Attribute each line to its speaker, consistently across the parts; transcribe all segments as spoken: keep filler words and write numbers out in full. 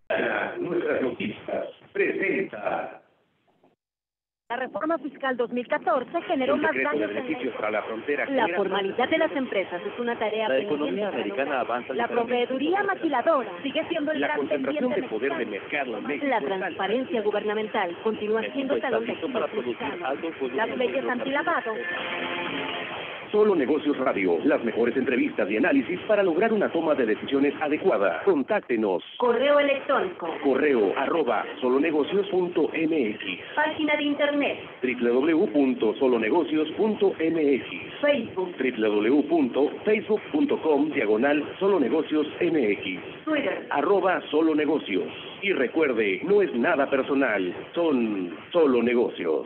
Speaker 1: Nuestras noticias presenta.
Speaker 2: La reforma fiscal dos mil catorce generó más daños
Speaker 1: de beneficios
Speaker 2: en
Speaker 1: para la frontera.
Speaker 2: la formalidad de las empresas es una tarea
Speaker 1: La
Speaker 2: pendiente
Speaker 1: economía
Speaker 2: para
Speaker 1: americana
Speaker 2: lograr.
Speaker 1: avanza.
Speaker 2: La proveeduría maquiladora sigue siendo el
Speaker 1: La
Speaker 2: gran
Speaker 1: concentración
Speaker 2: pendiente
Speaker 1: de poder de
Speaker 2: mexicano.
Speaker 1: mercado en México.
Speaker 2: La transparencia gubernamental continúa siendo
Speaker 1: México
Speaker 2: talón
Speaker 1: está
Speaker 2: de
Speaker 1: listo para
Speaker 2: Aquiles
Speaker 1: producir
Speaker 2: mexicano.
Speaker 1: altos productos.
Speaker 2: Las leyes antilavado.
Speaker 1: Solo Negocios Radio, las mejores entrevistas y análisis para lograr una toma de decisiones adecuada. Contáctenos.
Speaker 2: Correo electrónico.
Speaker 1: Correo arroba solonegocios punto m x.
Speaker 2: Página de internet.
Speaker 1: doble u doble u doble u punto solonegocios punto m x.
Speaker 2: Facebook.
Speaker 1: doble u doble u doble u punto facebook punto com diagonal solonegocios m x.
Speaker 2: Twitter.
Speaker 1: Arroba solonegocios. Y recuerde, no es nada personal, son solo negocios.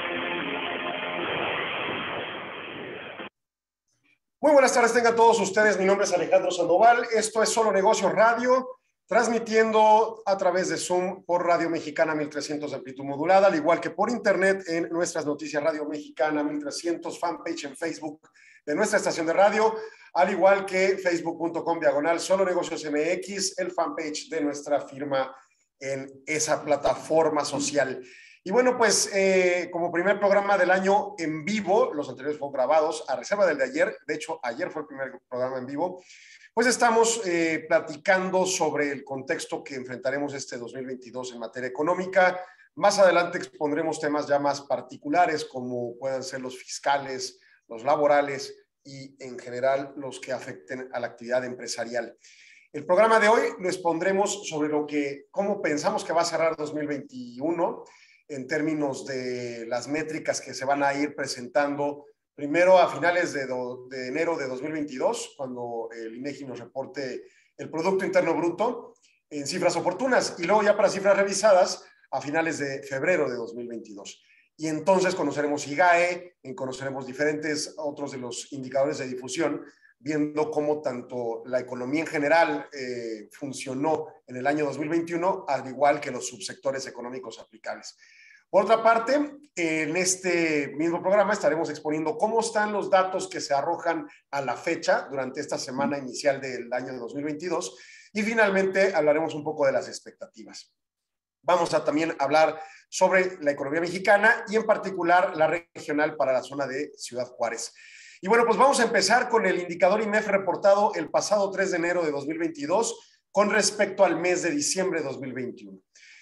Speaker 3: Muy buenas tardes, tengan todos ustedes. Mi nombre es Alejandro Sandoval. Esto es Solo Negocios Radio, transmitiendo a través de Zoom por Radio Mexicana mil trescientos de amplitud modulada, al igual que por internet en nuestras noticias Radio Mexicana mil trescientos, fanpage en Facebook de nuestra estación de radio, al igual que facebook punto com diagonal Solo Negocios M X, el fanpage de nuestra firma en esa plataforma social. Y bueno, pues eh, como primer programa del año en vivo, los anteriores fueron grabados a reserva del de ayer, de hecho ayer fue el primer programa en vivo, pues estamos eh, platicando sobre el contexto que enfrentaremos este dos mil veintidós en materia económica. Más adelante expondremos temas ya más particulares como puedan ser los fiscales, los laborales y en general los que afecten a la actividad empresarial. El programa de hoy lo expondremos sobre lo que, cómo pensamos que va a cerrar dos mil veintiuno, en términos de las métricas que se van a ir presentando primero a finales de, do, de enero de dos mil veintidós, cuando el INEGI nos reporte el Producto Interno Bruto en cifras oportunas, y luego ya para cifras revisadas a finales de febrero de dos mil veintidós. Y entonces conoceremos I G A E, conoceremos diferentes otros de los indicadores de difusión, viendo cómo tanto la economía en general eh, funcionó en el año dos mil veintiuno, al igual que los subsectores económicos aplicables. Por otra parte, en este mismo programa estaremos exponiendo cómo están los datos que se arrojan a la fecha durante esta semana inicial del año dos mil veintidós y finalmente hablaremos un poco de las expectativas. Vamos a también hablar sobre la economía mexicana y en particular la regional para la zona de Ciudad Juárez. Y bueno, pues vamos a empezar con el indicador I M E F reportado el pasado tres de enero de dos mil veintidós con respecto al mes de diciembre de dos mil veintiuno.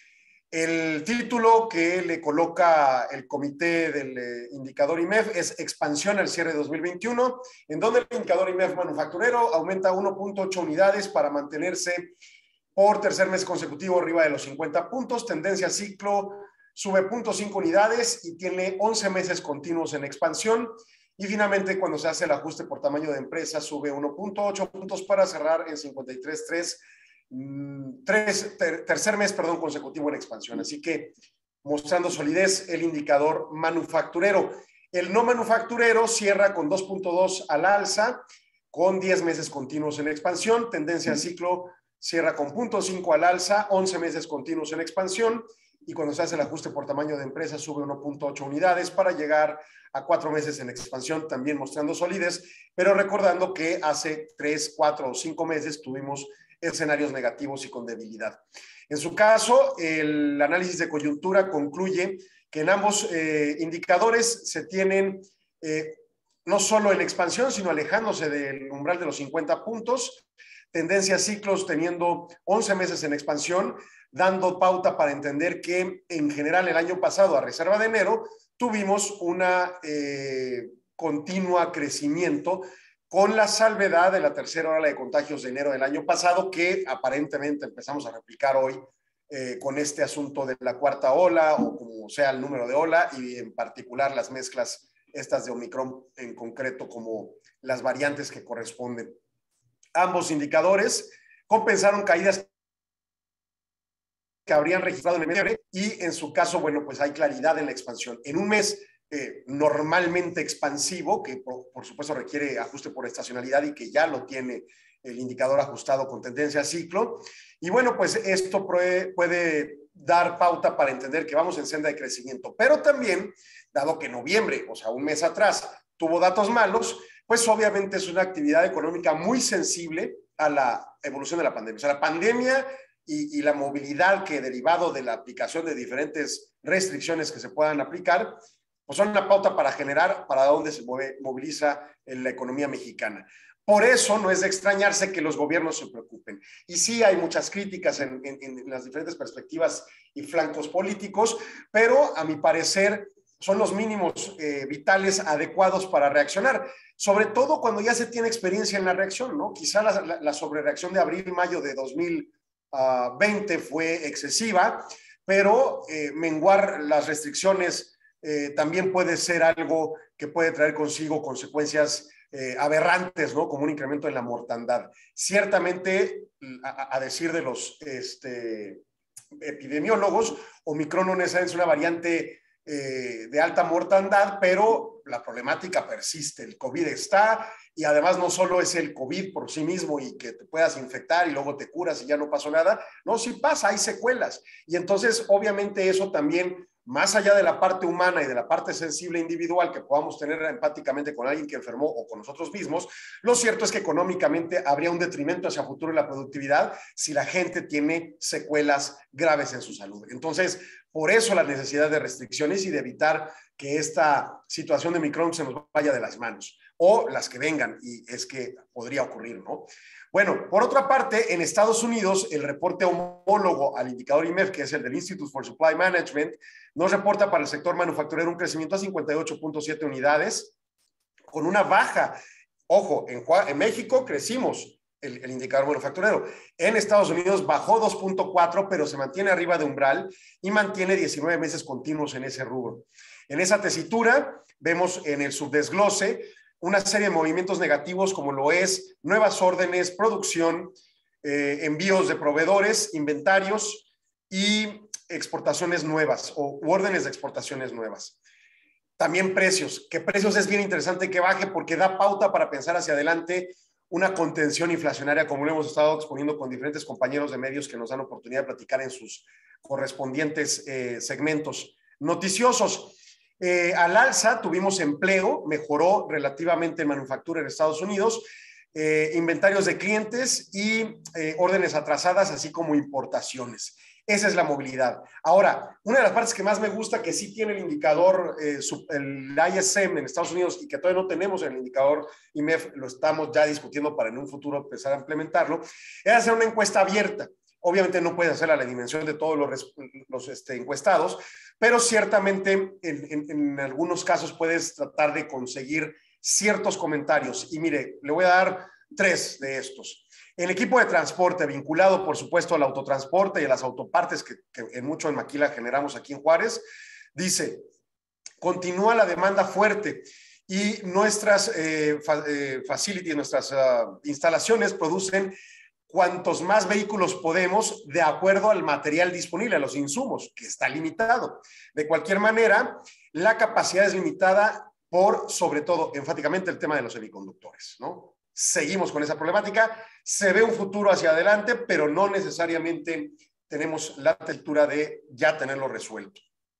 Speaker 3: El título que le coloca el comité del eh, indicador I M E F es Expansión al cierre de dos mil veintiuno, en donde el indicador I M E F manufacturero aumenta uno punto ocho unidades para mantenerse por tercer mes consecutivo arriba de los cincuenta puntos, tendencia ciclo sube cero punto cinco unidades y tiene once meses continuos en expansión. Y finalmente, cuando se hace el ajuste por tamaño de empresa, sube uno punto ocho puntos para cerrar en cincuenta y tres punto tres, tres ter, tercer mes perdón, consecutivo en expansión. Así que mostrando solidez el indicador manufacturero. El no manufacturero cierra con dos punto dos al alza, con diez meses continuos en expansión. Tendencia ciclo cierra con cero punto cinco al alza, once meses continuos en expansión. Y cuando se hace el ajuste por tamaño de empresa, sube uno punto ocho unidades para llegar a cuatro meses en expansión, también mostrando solidez, pero recordando que hace tres, cuatro o cinco meses tuvimos escenarios negativos y con debilidad. En su caso, el análisis de coyuntura concluye que en ambos eh, indicadores se tienen eh, no solo en expansión, sino alejándose del umbral de los cincuenta puntos, tendencia ciclos teniendo once meses en expansión, dando pauta para entender que en general el año pasado, a reserva de enero, tuvimos una eh, continua crecimiento con la salvedad de la tercera ola de contagios de enero del año pasado, que aparentemente empezamos a replicar hoy eh, con este asunto de la cuarta ola, o como sea el número de ola, y en particular las mezclas estas de Omicron en concreto como las variantes que corresponden. Ambos indicadores compensaron caídas que habrían registrado en el mes y en su caso, bueno, pues hay claridad en la expansión. En un mes eh, normalmente expansivo, que por, por supuesto requiere ajuste por estacionalidad y que ya lo tiene el indicador ajustado con tendencia a ciclo. Y bueno, pues esto puede, puede dar pauta para entender que vamos en senda de crecimiento. Pero también, dado que noviembre, o sea, un mes atrás, tuvo datos malos, pues obviamente es una actividad económica muy sensible a la evolución de la pandemia. O sea, la pandemia y, y la movilidad que derivado de la aplicación de diferentes restricciones que se puedan aplicar, pues son una pauta para generar para dónde se mueve, moviliza la economía mexicana. Por eso no es de extrañarse que los gobiernos se preocupen. Y sí hay muchas críticas en, en, en las diferentes perspectivas y flancos políticos, pero a mi parecer son los mínimos eh, vitales adecuados para reaccionar, sobre todo cuando ya se tiene experiencia en la reacción, ¿no? Quizá la, la, la sobrereacción de abril-mayo de dos mil veinte fue excesiva, pero eh, menguar las restricciones eh, también puede ser algo que puede traer consigo consecuencias eh, aberrantes, ¿no? Como un incremento en la mortandad. Ciertamente, a, a decir de los este, epidemiólogos, Omicron no necesariamente es una variante Eh, de alta mortandad, pero la problemática persiste, el COVID está, y además no solo es el COVID por sí mismo y que te puedas infectar y luego te curas y ya no pasó nada, no, sí pasa, hay secuelas, y entonces obviamente eso también, más allá de la parte humana y de la parte sensible individual que podamos tener empáticamente con alguien que enfermó o con nosotros mismos, lo cierto es que económicamente habría un detrimento hacia futuro en la productividad si la gente tiene secuelas graves en su salud. Entonces, por eso la necesidad de restricciones y de evitar que esta situación de Omicron se nos vaya de las manos, o las que vengan, y es que podría ocurrir, ¿no? Bueno, por otra parte, en Estados Unidos, el reporte homólogo al indicador I M E F, que es el del Institute for Supply Management, nos reporta para el sector manufacturero un crecimiento a cincuenta y ocho punto siete unidades, con una baja. Ojo, en, en México crecimos el, el indicador manufacturero. En Estados Unidos bajó dos punto cuatro, pero se mantiene arriba de umbral y mantiene diecinueve meses continuos en ese rubro. En esa tesitura vemos en el subdesglose una serie de movimientos negativos como lo es nuevas órdenes, producción, eh, envíos de proveedores, inventarios y exportaciones nuevas o órdenes de exportaciones nuevas. También precios, que precios es bien interesante que baje porque da pauta para pensar hacia adelante una contención inflacionaria, como lo hemos estado exponiendo con diferentes compañeros de medios que nos dan oportunidad de platicar en sus correspondientes eh, segmentos noticiosos. Eh, al alza tuvimos empleo, mejoró relativamente en manufactura en Estados Unidos, eh, inventarios de clientes y eh, órdenes atrasadas, así como importaciones. Esa es la movilidad. Ahora, una de las partes que más me gusta, que sí tiene el indicador, eh, el I S M en Estados Unidos y que todavía no tenemos en el indicador I M E F, lo estamos ya discutiendo para en un futuro empezar a implementarlo, es hacer una encuesta abierta. Obviamente no puedes hacer a la dimensión de todos los, los este, encuestados, pero ciertamente en, en, en algunos casos puedes tratar de conseguir ciertos comentarios. Y mire, le voy a dar tres de estos. El equipo de transporte, vinculado por supuesto al autotransporte y a las autopartes que, que en mucho en Maquila generamos aquí en Juárez, dice, continúa la demanda fuerte y nuestras eh, fa, eh, facilities, nuestras uh, instalaciones producen cuantos más vehículos podemos de acuerdo al material disponible, a los insumos, que está limitado. De cualquier manera, la capacidad es limitada por, sobre todo, enfáticamente el tema de los semiconductores, ¿no? Seguimos con esa problemática, se ve un futuro hacia adelante, pero no necesariamente tenemos la altura de ya tenerlo resuelto.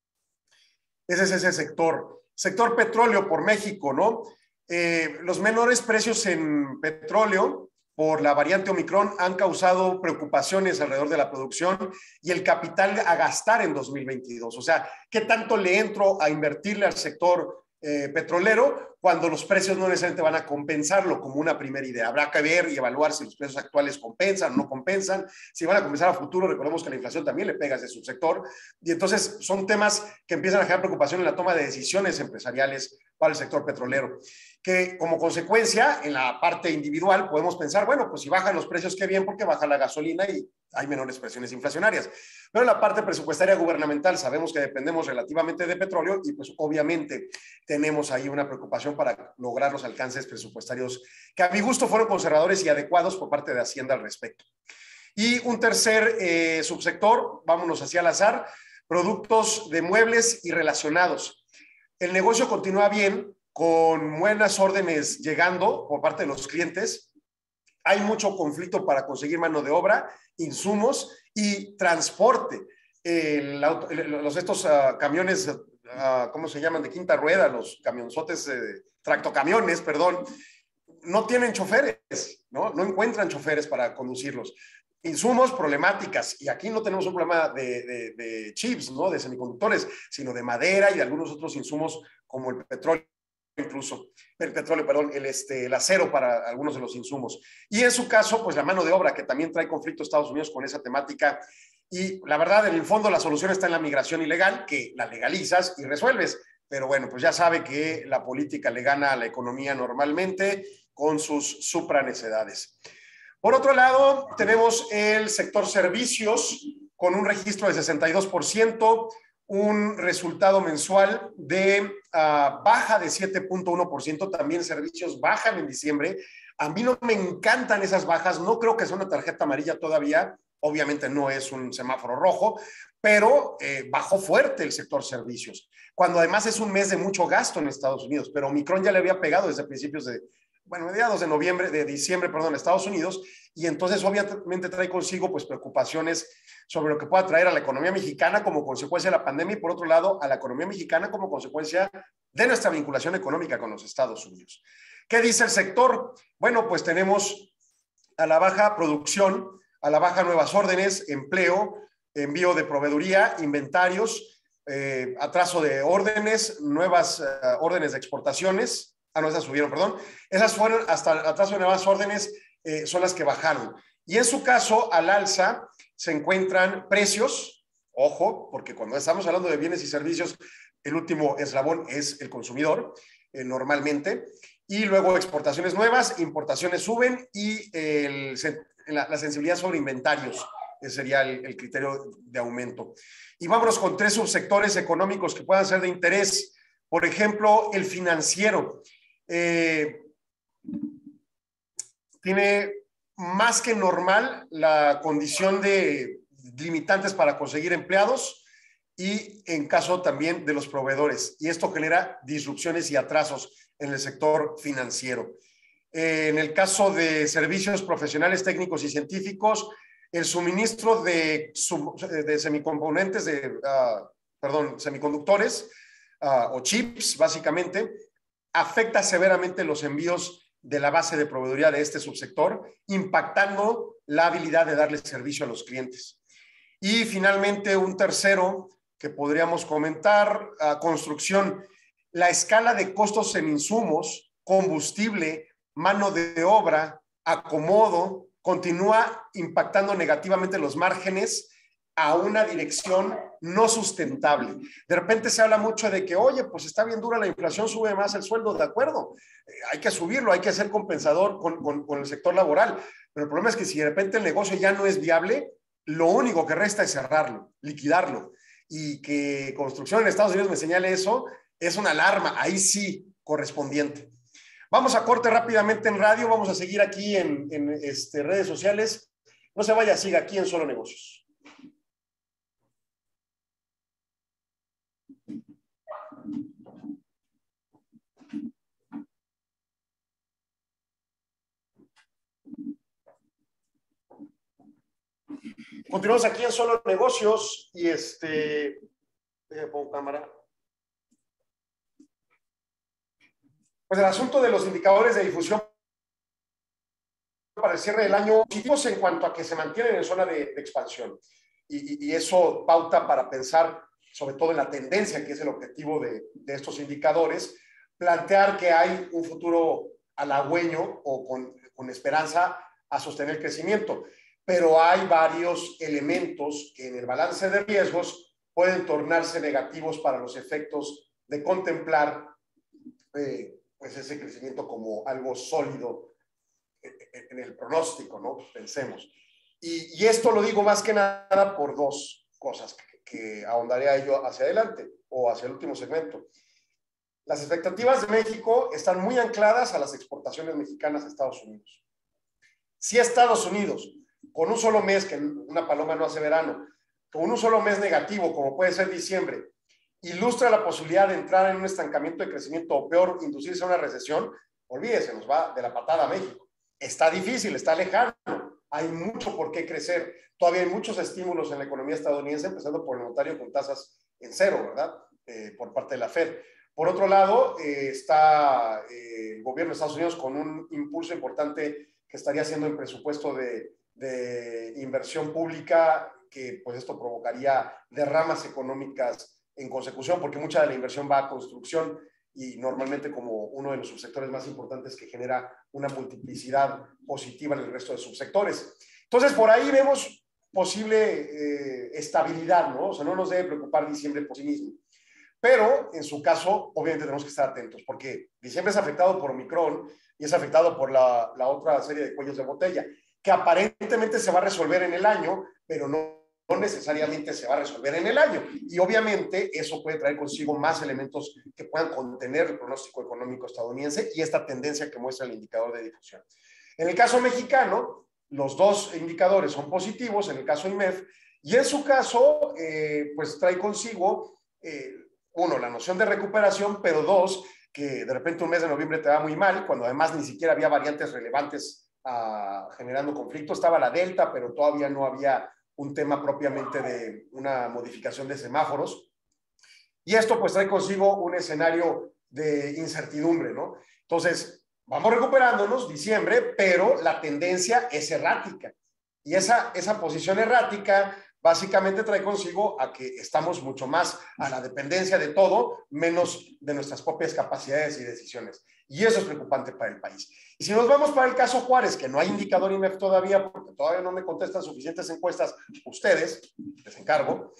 Speaker 3: Ese es ese sector. Sector petróleo por México, ¿no? Eh, los menores precios en petróleo por la variante Omicron han causado preocupaciones alrededor de la producción y el capital a gastar en dos mil veintidós. O sea, ¿qué tanto le entro a invertirle al sector eh, petrolero cuando los precios no necesariamente van a compensarlo como una primera idea? Habrá que ver y evaluar si los precios actuales compensan o no compensan, si van a compensar a futuro. Recordemos que la inflación también le pega a ese subsector y entonces son temas que empiezan a generar preocupación en la toma de decisiones empresariales para el sector petrolero, que como consecuencia en la parte individual podemos pensar, bueno, pues si bajan los precios, qué bien, porque baja la gasolina y hay menores presiones inflacionarias. Pero en la parte presupuestaria gubernamental sabemos que dependemos relativamente de petróleo y pues obviamente tenemos ahí una preocupación para lograr los alcances presupuestarios que a mi gusto fueron conservadores y adecuados por parte de Hacienda al respecto. Y un tercer eh, subsector, vámonos hacia al azar, productos de muebles y relacionados. El negocio continúa bien, con buenas órdenes llegando por parte de los clientes. Hay mucho conflicto para conseguir mano de obra, insumos y transporte. El auto, los, estos uh, camiones, uh, ¿cómo se llaman? De quinta rueda, los camionzotes, eh, tractocamiones, perdón, no tienen choferes, ¿no? No encuentran choferes para conducirlos. insumos, problemáticas, y aquí no tenemos un problema de, de, de chips, ¿no? De semiconductores, sino de madera y de algunos otros insumos como el petróleo, incluso, el petróleo, perdón, el, este, el acero para algunos de los insumos. Y en su caso, pues la mano de obra, que también trae conflicto Estados Unidos con esa temática. Y la verdad, en el fondo, la solución está en la migración ilegal, que la legalizas y resuelves. Pero bueno, pues ya sabe que la política le gana a la economía normalmente con sus supranecedades. Por otro lado, tenemos el sector servicios con un registro de sesenta y dos por ciento, un resultado mensual de uh, baja de siete punto uno por ciento, también servicios bajan en diciembre. A mí no me encantan esas bajas, no creo que sea una tarjeta amarilla todavía, obviamente no es un semáforo rojo, pero eh, bajó fuerte el sector servicios, cuando además es un mes de mucho gasto en Estados Unidos, pero Omicron ya le había pegado desde principios de, bueno, mediados de noviembre, de diciembre, perdón, a Estados Unidos, y entonces obviamente trae consigo pues preocupaciones sobre lo que pueda traer a la economía mexicana como consecuencia de la pandemia y por otro lado a la economía mexicana como consecuencia de nuestra vinculación económica con los Estados Unidos. ¿Qué dice el sector? Bueno, pues tenemos a la baja producción, a la baja nuevas órdenes, empleo, envío de proveeduría, inventarios, eh, atraso de órdenes, nuevas uh, órdenes de exportaciones. Ah, no, esas subieron, perdón. Esas fueron hasta atraso de nuevas órdenes, eh, son las que bajaron. Y en su caso, al alza, se encuentran precios, ojo, porque cuando estamos hablando de bienes y servicios, el último eslabón es el consumidor, eh, normalmente, y luego exportaciones nuevas, importaciones suben y el, la, la sensibilidad sobre inventarios, ese sería el, el criterio de aumento. Y vámonos con tres subsectores económicos que puedan ser de interés. Por ejemplo, el financiero. Eh, tiene más que normal la condición de limitantes para conseguir empleados y en caso también de los proveedores. Y esto genera disrupciones y atrasos en el sector financiero. Eh, en el caso de servicios profesionales, técnicos y científicos, el suministro de, de semicomponentes, de, uh, perdón, semiconductores uh, o chips, básicamente, afecta severamente los envíos de la base de proveeduría de este subsector, impactando la habilidad de darle servicio a los clientes. Y finalmente, un tercero que podríamos comentar, uh, construcción. La escala de costos en insumos, combustible, mano de obra, acomodo, continúa impactando negativamente los márgenes a una dirección no sustentable. De repente se habla mucho de que, oye, pues está bien dura la inflación, sube más el sueldo, de acuerdo, eh, hay que subirlo, hay que ser compensador con, con, con el sector laboral, pero el problema es que si de repente el negocio ya no es viable, lo único que resta es cerrarlo, liquidarlo, y que construcción en Estados Unidos me señale eso, es una alarma, ahí sí, correspondiente. Vamos a corte rápidamente en radio, vamos a seguir aquí en, en este, redes sociales. No se vaya, siga aquí en Solo Negocios. Continuamos aquí en Solo Negocios y este, déjame pongo cámara. Pues el asunto de los indicadores de difusión para el cierre del año positivos en cuanto a que se mantienen en zona de, de expansión. Y, y, y eso pauta para pensar sobre todo en la tendencia, que es el objetivo de, de estos indicadores, plantear que hay un futuro halagüeño o con, con esperanza a sostener el crecimiento. Pero hay varios elementos que en el balance de riesgos pueden tornarse negativos para los efectos de contemplar eh, pues ese crecimiento como algo sólido en el pronóstico, ¿no? Pensemos. Y, y esto lo digo más que nada por dos cosas que, que ahondaré a ello hacia adelante o hacia el último segmento. Las expectativas de México están muy ancladas a las exportaciones mexicanas a Estados Unidos. Si Estados Unidos, con un solo mes, que una paloma no hace verano, con un solo mes negativo, como puede ser diciembre, ilustra la posibilidad de entrar en un estancamiento de crecimiento o peor, inducirse a una recesión, olvídese, nos va de la patada a México. Está difícil, está lejano, hay mucho por qué crecer. Todavía hay muchos estímulos en la economía estadounidense, empezando por el notario con tasas en cero, ¿verdad? Eh, por parte de la Fed. Por otro lado, eh, está eh, el gobierno de Estados Unidos con un impulso importante que estaría haciendo en presupuesto de de inversión pública, que pues esto provocaría derramas económicas en consecución, porque mucha de la inversión va a construcción y normalmente como uno de los subsectores más importantes que genera una multiplicidad positiva en el resto de subsectores. Entonces, por ahí vemos posible eh, estabilidad, ¿no? O sea, no nos debe preocupar diciembre por sí mismo. Pero, en su caso, obviamente tenemos que estar atentos, porque diciembre es afectado por Omicron y es afectado por la, la otra serie de cuellos de botella, que aparentemente se va a resolver en el año, pero no no necesariamente se va a resolver en el año. Y obviamente eso puede traer consigo más elementos que puedan contener el pronóstico económico estadounidense y esta tendencia que muestra el indicador de difusión. En el caso mexicano, los dos indicadores son positivos, en el caso I M E F, y en su caso, eh, pues trae consigo, eh, uno, la noción de recuperación, pero dos, que de repente un mes de noviembre te va muy mal, cuando además ni siquiera había variantes relevantes uh, generando conflicto. Estaba la Delta, pero todavía no había un tema propiamente de una modificación de semáforos. Y esto pues trae consigo un escenario de incertidumbre, ¿no? Entonces, vamos recuperándonos, diciembre, pero la tendencia es errática. Y esa, esa posición errática básicamente trae consigo a que estamos mucho más a la dependencia de todo, menos de nuestras propias capacidades y decisiones. Y eso es preocupante para el país. Y si nos vamos para el caso Juárez, que no hay indicador I M E F todavía, porque todavía no me contestan suficientes encuestas ustedes, les encargo,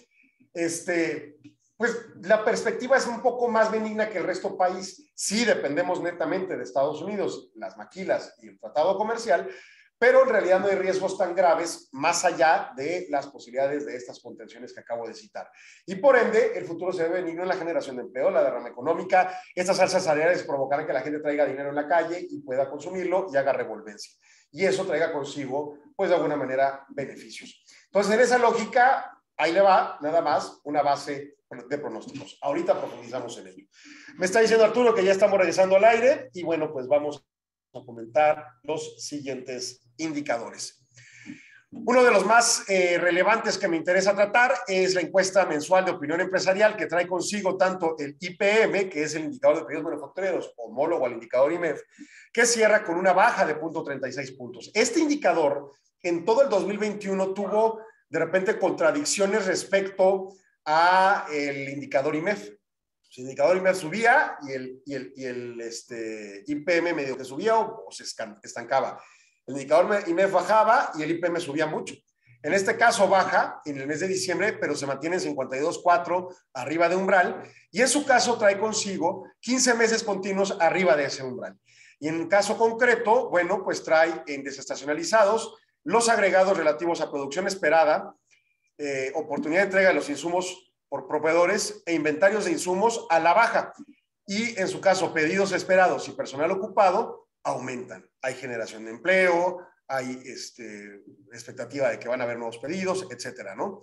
Speaker 3: este, pues la perspectiva es un poco más benigna que el resto del país. Sí dependemos netamente de Estados Unidos, las maquilas y el tratado comercial, pero en realidad no hay riesgos tan graves más allá de las posibilidades de estas contenciones que acabo de citar. Y por ende, el futuro se ve benigno en la generación de empleo, la derrama económica. Estas alzas salariales provocarán que la gente traiga dinero en la calle y pueda consumirlo y haga revolvencia. Y eso traiga consigo, pues de alguna manera, beneficios. Entonces, en esa lógica, ahí le va, nada más, una base de pronósticos. Ahorita profundizamos en ello. Me está diciendo Arturo que ya estamos regresando al aire y bueno, pues vamos a comentar los siguientes indicadores. Uno de los más eh, relevantes que me interesa tratar es la encuesta mensual de opinión empresarial, que trae consigo tanto el I P M, que es el indicador de pedidos manufactureros, homólogo al indicador I M E F, que cierra con una baja de cero punto treinta y seis puntos. Este indicador en todo el dos mil veintiuno tuvo de repente contradicciones respecto a el indicador I M E F. El indicador I M E F subía y el, y el, y el este, I P M medio que subía o, o se estancaba. El indicador I M E F bajaba y el I P M subía mucho. En este caso baja en el mes de diciembre, pero se mantiene en cincuenta y dos punto cuatro arriba de umbral, y en su caso trae consigo quince meses continuos arriba de ese umbral. Y en el caso concreto, bueno, pues trae en desestacionalizados los agregados relativos a producción esperada, eh, oportunidad de entrega de los insumos por proveedores e inventarios de insumos a la baja. Y en su caso, pedidos esperados y personal ocupado aumentan. Hay generación de empleo, hay este, expectativa de que van a haber nuevos pedidos, etcétera, ¿no?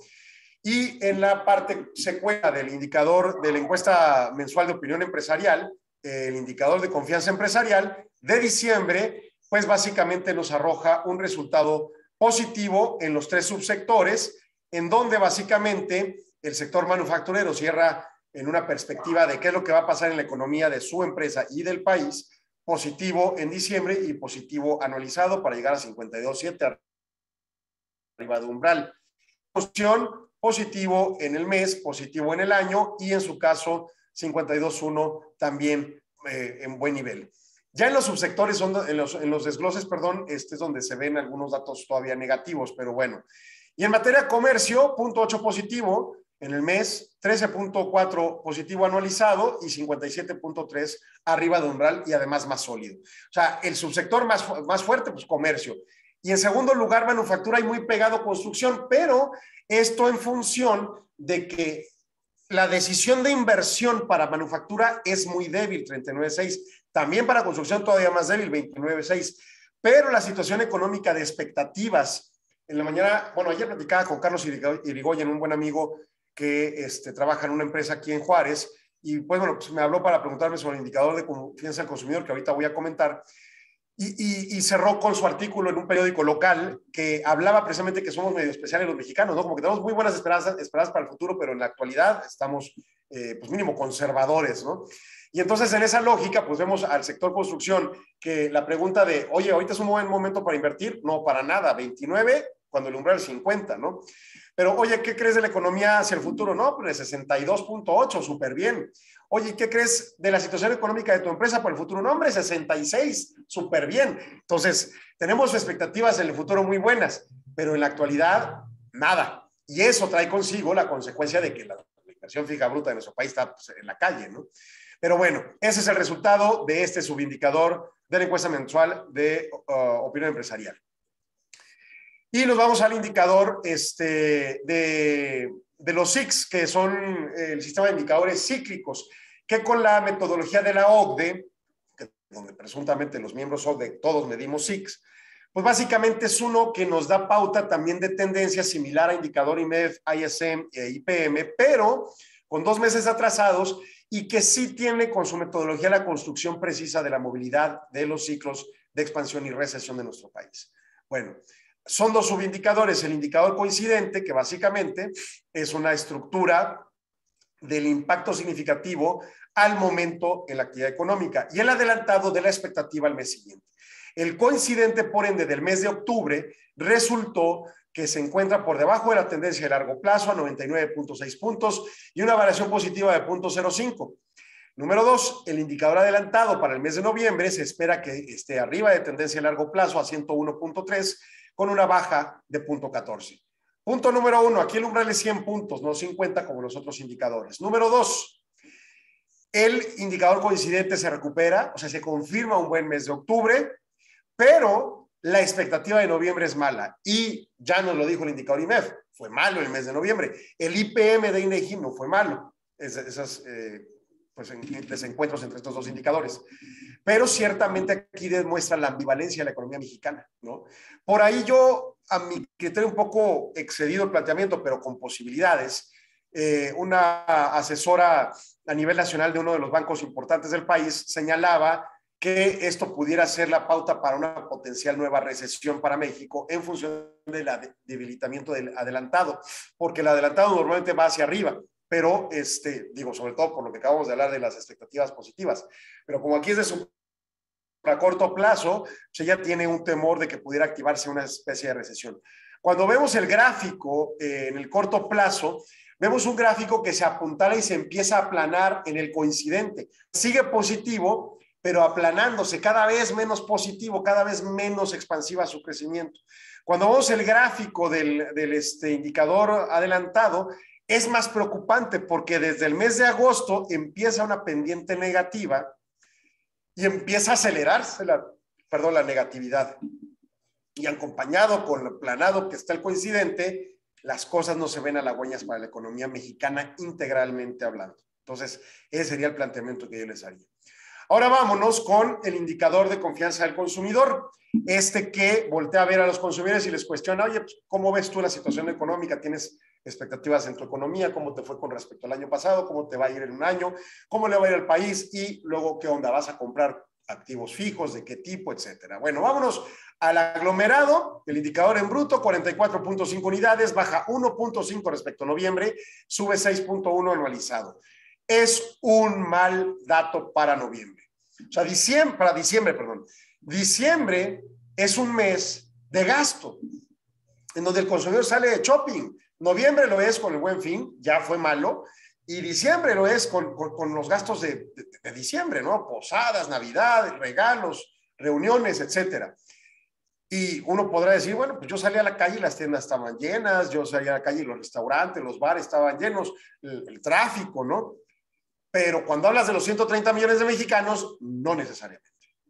Speaker 3: Y en la parte secuela del indicador de la encuesta mensual de opinión empresarial, el indicador de confianza empresarial de diciembre, pues básicamente nos arroja un resultado positivo en los tres subsectores, en donde básicamente el sector manufacturero cierra en una perspectiva de qué es lo que va a pasar en la economía de su empresa y del país, positivo en diciembre y positivo anualizado para llegar a cincuenta y dos punto siete arriba de umbral. Posición positivo en el mes, positivo en el año y en su caso cincuenta y dos punto uno también eh, en buen nivel. Ya en los subsectores, son, en, los, en los desgloses, perdón, este es donde se ven algunos datos todavía negativos, pero bueno. Y en materia de comercio, punto ocho positivo en el mes, trece punto cuatro positivo anualizado y cincuenta y siete punto tres arriba de umbral y además más sólido. O sea, el subsector más, más fuerte, pues comercio. Y en segundo lugar, manufactura y muy pegado construcción, pero esto en función de que la decisión de inversión para manufactura es muy débil, treinta y nueve punto seis. También para construcción todavía más débil, veintinueve punto seis. Pero la situación económica de expectativas, en la mañana, bueno, ayer platicaba con Carlos Irigoyen, un buen amigo que este, trabaja en una empresa aquí en Juárez, y pues bueno, pues me habló para preguntarme sobre el indicador de confianza del consumidor, que ahorita voy a comentar, y, y, y cerró con su artículo en un periódico local que hablaba precisamente que somos medio especiales los mexicanos, ¿no? Como que tenemos muy buenas esperanzas, esperanzas para el futuro, pero en la actualidad estamos eh, pues mínimo conservadores, ¿no? Y entonces en esa lógica, pues vemos al sector construcción que la pregunta de, oye, ahorita es un buen momento para invertir, no, para nada, veintinueve, cuando el umbral es cincuenta, ¿no? Pero, oye, ¿qué crees de la economía hacia el futuro? No, pues sesenta y dos punto ocho, súper bien. Oye, ¿qué crees de la situación económica de tu empresa para el futuro? No, hombre, sesenta y seis, súper bien. Entonces, tenemos expectativas en el futuro muy buenas, pero en la actualidad, nada. Y eso trae consigo la consecuencia de que la inversión fija bruta de nuestro país está pues, en la calle, ¿no? Pero bueno, ese es el resultado de este subindicador de la encuesta mensual de uh, opinión empresarial. Y nos vamos al indicador este, de, de los S I Cs, que son el sistema de indicadores cíclicos, que con la metodología de la O C D E, que, donde presuntamente los miembros O C D E todos medimos S I Cs, pues básicamente es uno que nos da pauta también de tendencia similar a indicador I M E F, I S M e I P M, pero con dos meses atrasados y que sí tiene con su metodología la construcción precisa de la movilidad de los ciclos de expansión y recesión de nuestro país. Bueno, son dos subindicadores. El indicador coincidente, que básicamente es una estructura del impacto significativo al momento en la actividad económica, y el adelantado de la expectativa al mes siguiente. El coincidente, por ende, del mes de octubre resultó que se encuentra por debajo de la tendencia de largo plazo a noventa y nueve punto seis puntos y una variación positiva de cero punto cero cinco. Número dos, el indicador adelantado para el mes de noviembre se espera que esté arriba de tendencia de largo plazo a ciento uno punto tres con una baja de cero punto catorce. Punto número uno, aquí el umbral es cien puntos, no cincuenta como los otros indicadores. Número dos, el indicador coincidente se recupera, o sea, se confirma un buen mes de octubre, pero la expectativa de noviembre es mala y ya nos lo dijo el indicador I M E F, fue malo el mes de noviembre. El I P M de INEGI no fue malo, es, esas eh, pues, en, desencuentros entre estos dos indicadores. Pero ciertamente aquí demuestra la ambivalencia de la economía mexicana, ¿no? Por ahí yo, a mi criterio, un poco excedido el planteamiento, pero con posibilidades, eh, una asesora a nivel nacional de uno de los bancos importantes del país señalaba que esto pudiera ser la pauta para una potencial nueva recesión para México en función del debilitamiento del adelantado, porque el adelantado normalmente va hacia arriba, pero, este, digo, sobre todo por lo que acabamos de hablar de las expectativas positivas, pero como aquí es de su a corto plazo, pues ella tiene un temor de que pudiera activarse una especie de recesión. Cuando vemos el gráfico eh, en el corto plazo, vemos un gráfico que se apuntala y se empieza a aplanar en el coincidente. Sigue positivo, pero aplanándose, cada vez menos positivo, cada vez menos expansiva su crecimiento. Cuando vemos el gráfico del, del este indicador adelantado, es más preocupante porque desde el mes de agosto empieza una pendiente negativa y empieza a acelerarse la, perdón, la negatividad. Y acompañado con lo planado que está el coincidente, las cosas no se ven halagüeñas para la economía mexicana integralmente hablando. Entonces, ese sería el planteamiento que yo les haría. Ahora vámonos con el indicador de confianza del consumidor. Este que voltea a ver a los consumidores y les cuestiona, oye, pues, ¿cómo ves tú la situación económica? ¿Tienes expectativas en tu economía? ¿Cómo te fue con respecto al año pasado? ¿Cómo te va a ir en un año? ¿Cómo le va a ir al país? Y luego, ¿qué onda? ¿Vas a comprar activos fijos? ¿De qué tipo? Etcétera. Bueno, vámonos al aglomerado. El indicador en bruto, cuarenta y cuatro punto cinco unidades, baja uno punto cinco respecto a noviembre, sube seis punto uno anualizado. Es un mal dato para noviembre. O sea, diciembre, para diciembre, perdón. Diciembre es un mes de gasto, en donde el consumidor sale de shopping. Noviembre lo es con el Buen Fin, ya fue malo, y diciembre lo es con, con, con los gastos de, de, de diciembre, ¿no? Posadas, Navidad, regalos, reuniones, etcétera. Y uno podrá decir, bueno, pues yo salí a la calle y las tiendas estaban llenas, yo salí a la calle y los restaurantes, los bares estaban llenos, el, el tráfico, ¿no? Pero cuando hablas de los ciento treinta millones de mexicanos, no necesariamente.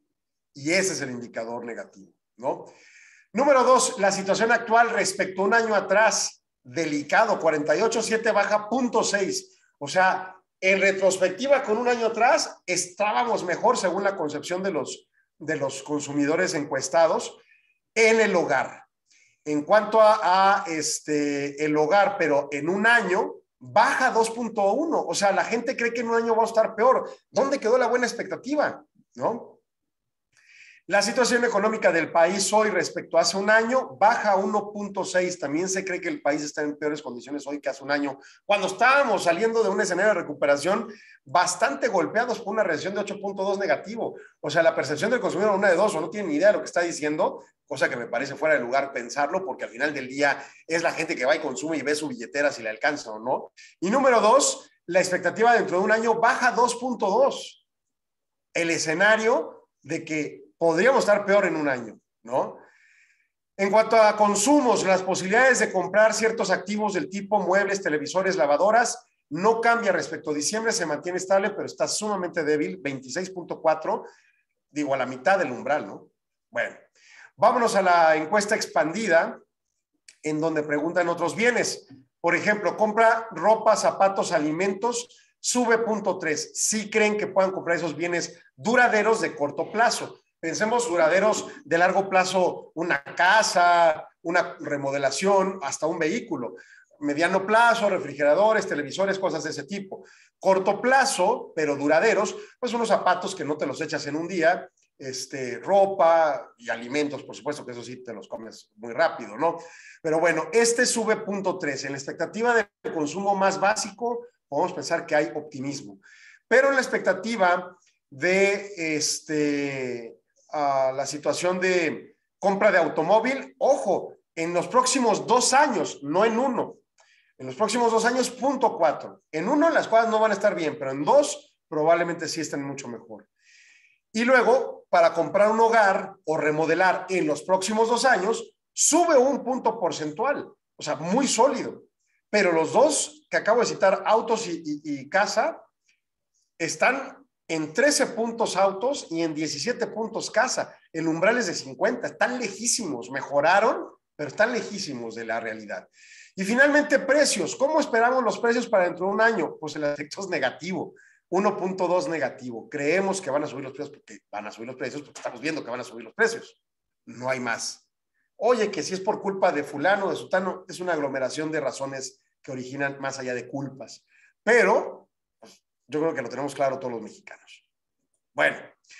Speaker 3: Y ese es el indicador negativo, ¿no? Número dos, la situación actual respecto a un año atrás, delicado, cuarenta y ocho punto siete baja cero punto seis. O sea, en retrospectiva con un año atrás, estábamos mejor según la concepción de los, de los consumidores encuestados en el hogar. En cuanto a, a este, el hogar, pero en un año, baja dos punto uno. O sea, la gente cree que en un año va a estar peor. ¿Dónde quedó la buena expectativa? ¿No? La situación económica del país hoy respecto a hace un año baja a uno punto seis. También se cree que el país está en peores condiciones hoy que hace un año, cuando estábamos saliendo de un escenario de recuperación bastante golpeados por una recesión de ocho punto dos negativo. O sea, la percepción del consumidor, una de dos, o no tiene ni idea de lo que está diciendo, cosa que me parece fuera de lugar pensarlo, porque al final del día es la gente que va y consume y ve su billetera si le alcanza o no. Y número dos, la expectativa dentro de un año baja a dos punto dos. El escenario de que podríamos estar peor en un año, ¿no? En cuanto a consumos, las posibilidades de comprar ciertos activos del tipo muebles, televisores, lavadoras, no cambia respecto a diciembre, se mantiene estable, pero está sumamente débil, veintiséis punto cuatro, digo, a la mitad del umbral, ¿no? Bueno, vámonos a la encuesta expandida, en donde preguntan otros bienes. Por ejemplo, compra ropa, zapatos, alimentos, sube punto tres. Sí creen que puedan comprar esos bienes duraderos de corto plazo. Pensemos duraderos de largo plazo, una casa, una remodelación, hasta un vehículo. Mediano plazo, refrigeradores, televisores, cosas de ese tipo. Corto plazo, pero duraderos, pues unos zapatos que no te los echas en un día, este, ropa y alimentos, por supuesto que eso sí te los comes muy rápido, ¿no? Pero bueno, este sube punto tres. En la expectativa de consumo más básico, podemos pensar que hay optimismo. Pero en la expectativa de este... Uh, la situación de compra de automóvil, ojo, en los próximos dos años, no en uno, en los próximos dos años, punto cuatro. En uno las cosas no van a estar bien, pero en dos probablemente sí estén mucho mejor. Y luego, para comprar un hogar o remodelar en los próximos dos años, sube un punto porcentual, o sea, muy sólido. Pero los dos que acabo de citar, autos y, y, y casa, están en trece puntos autos y en diecisiete puntos casa. El umbral es de cincuenta, están lejísimos, mejoraron, pero están lejísimos de la realidad. Y finalmente, precios. ¿Cómo esperamos los precios para dentro de un año? Pues el efecto es negativo, uno punto dos negativo. Creemos que van a subir los precios porque van a subir los precios, porque estamos viendo que van a subir los precios. No hay más. Oye, que si es por culpa de fulano, de sutano, es una aglomeración de razones que originan más allá de culpas. Pero yo creo que lo tenemos claro todos los mexicanos. Bueno,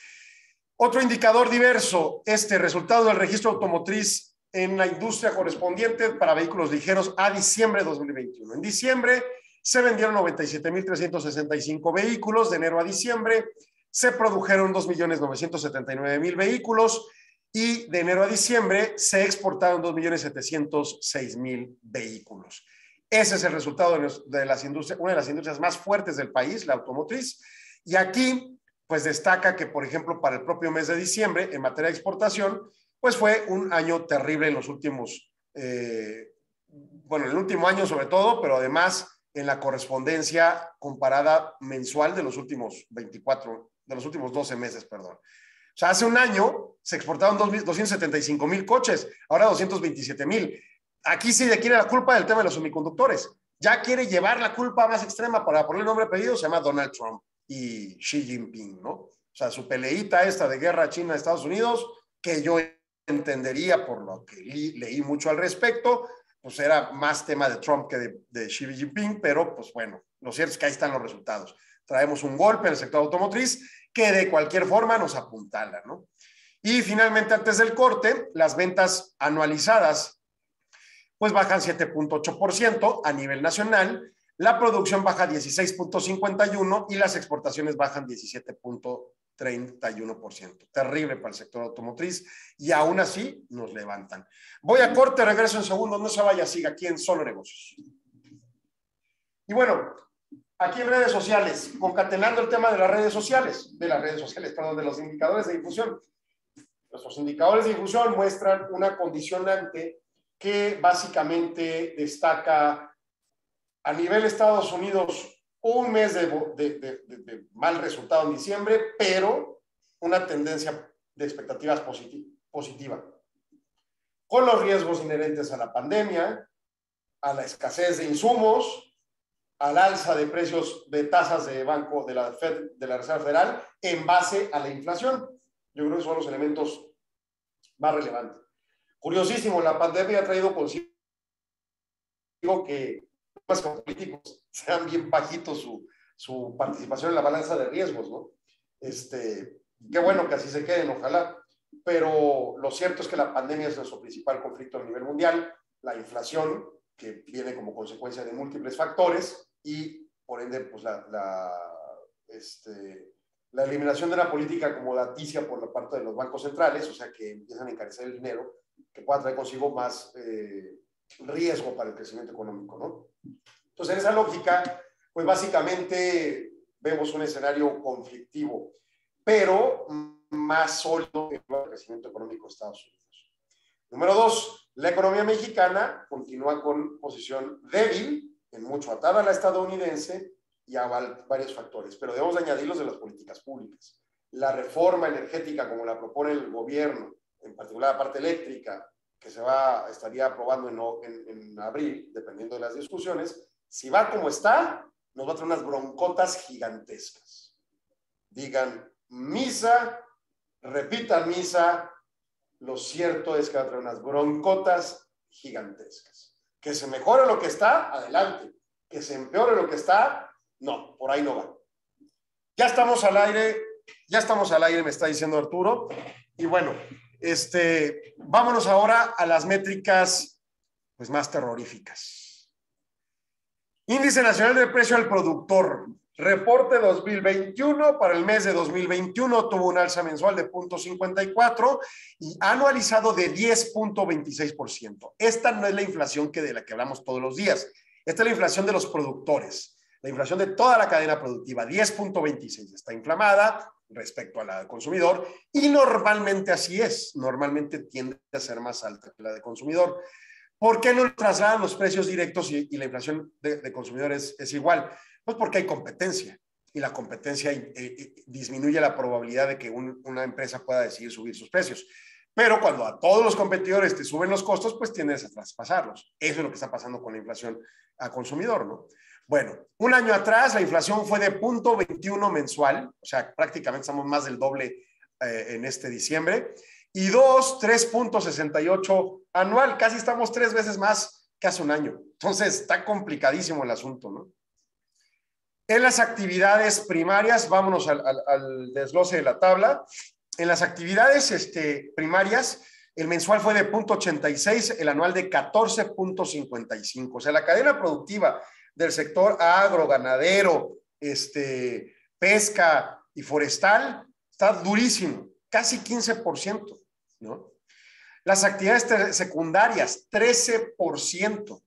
Speaker 3: otro indicador diverso, este resultado del registro automotriz en la industria correspondiente para vehículos ligeros a diciembre de dos mil veintiuno. En diciembre se vendieron noventa y siete mil trescientos sesenta y cinco vehículos, de enero a diciembre se produjeron dos millones novecientos setenta y nueve mil vehículos y de enero a diciembre se exportaron dos millones setecientos seis mil vehículos. Ese es el resultado de las industrias, una de las industrias más fuertes del país, la automotriz. Y aquí, pues destaca que, por ejemplo, para el propio mes de diciembre, en materia de exportación, pues fue un año terrible en los últimos, eh, bueno, en el último año sobre todo, pero además en la correspondencia comparada mensual de los últimos veinticuatro, de los últimos doce meses, perdón. O sea, hace un año se exportaron doscientos setenta y cinco mil coches, ahora doscientos veintisiete mil. Aquí sí le quiere la culpa del tema de los semiconductores. Ya quiere llevar la culpa más extrema para poner el nombre apellido, se llama Donald Trump y Xi Jinping, ¿no? O sea, su peleita esta de guerra China-Estados Unidos, que yo entendería por lo que le, leí mucho al respecto, pues era más tema de Trump que de, de Xi Jinping, pero pues bueno, lo cierto es que ahí están los resultados. Traemos un golpe en el sector automotriz que de cualquier forma nos apuntala, ¿no? Y finalmente, antes del corte, las ventas anualizadas pues bajan siete punto ocho por ciento a nivel nacional, la producción baja dieciséis punto cincuenta y uno por ciento y las exportaciones bajan diecisiete punto treinta y uno por ciento. Terrible para el sector automotriz y aún así nos levantan. Voy a corte, regreso en segundos, no se vaya, siga aquí en Solo Negocios. Y bueno, aquí en redes sociales, concatenando el tema de las redes sociales, de las redes sociales, perdón, de los indicadores de difusión. Nuestros indicadores de difusión muestran una condicionante que básicamente destaca a nivel Estados Unidos un mes de, de, de, de, de mal resultado en diciembre, pero una tendencia de expectativas positiv positiva. Con los riesgos inherentes a la pandemia, a la escasez de insumos, al alza de precios de tasas de banco de la, Fed, de la Reserva Federal en base a la inflación. Yo creo que son los elementos más relevantes. Curiosísimo, la pandemia ha traído consigo que los políticos sean bien bajitos su, su participación en la balanza de riesgos, ¿no? Este, qué bueno que así se queden, ojalá. pero lo cierto es que la pandemia es nuestro principal conflicto a nivel mundial, la inflación, que viene como consecuencia de múltiples factores, y por ende, pues la, la, este, la eliminación de una política acomodaticia por la parte de los bancos centrales, o sea, que empiezan a encarecer el dinero, que pueda traer consigo más eh, riesgo para el crecimiento económico, ¿no? Entonces, en esa lógica, pues básicamente vemos un escenario conflictivo, pero más sólido que el crecimiento económico de Estados Unidos. Número dos, la economía mexicana continúa con posición débil, en mucho atada a la estadounidense y a varios factores, pero debemos añadirlos de las políticas públicas. La reforma energética, como la propone el gobierno, en particular la parte eléctrica, que se va, estaría aprobando en, en, en abril, dependiendo de las discusiones, si va como está, nos va a traer unas broncotas gigantescas. Digan misa, repitan misa, lo cierto es que va a traer unas broncotas gigantescas. Que se mejore lo que está, adelante. Que se empeore lo que está, no, por ahí no va. Ya estamos al aire, ya estamos al aire, me está diciendo Arturo. Y bueno, este, vámonos ahora a las métricas pues, más terroríficas. Índice Nacional de Precio al Productor. Reporte dos mil veintiuno, para el mes de dos mil veintiuno tuvo un alza mensual de cero punto cincuenta y cuatro y anualizado de diez punto veintiséis por ciento. Esta no es la inflación que de la que hablamos todos los días. Esta es la inflación de los productores, la inflación de toda la cadena productiva, diez punto veintiséis. Está inflamada respecto a la del consumidor y normalmente así es. Normalmente tiende a ser más alta que la del consumidor. ¿Por qué no trasladan los precios directos y, y la inflación de, de consumidores es igual? Pues porque hay competencia y la competencia eh, eh, disminuye la probabilidad de que un, una empresa pueda decidir subir sus precios. Pero cuando a todos los competidores te suben los costos, pues tiendes a traspasarlos. Eso es lo que está pasando con la inflación a consumidor, ¿no? Bueno, un año atrás la inflación fue de cero punto veintiuno mensual, o sea, prácticamente estamos más del doble eh, en este diciembre, y dos, tres punto sesenta y ocho anual, casi estamos tres veces más que hace un año. Entonces, está complicadísimo el asunto, ¿no? En las actividades primarias, vámonos al, al, al desglose de la tabla. En las actividades este, primarias, el mensual fue de cero punto ochenta y seis, el anual de catorce punto cincuenta y cinco. O sea, la cadena productiva del sector agro, ganadero, este, pesca y forestal está durísimo, casi quince por ciento, ¿no? Las actividades secundarias, trece por ciento.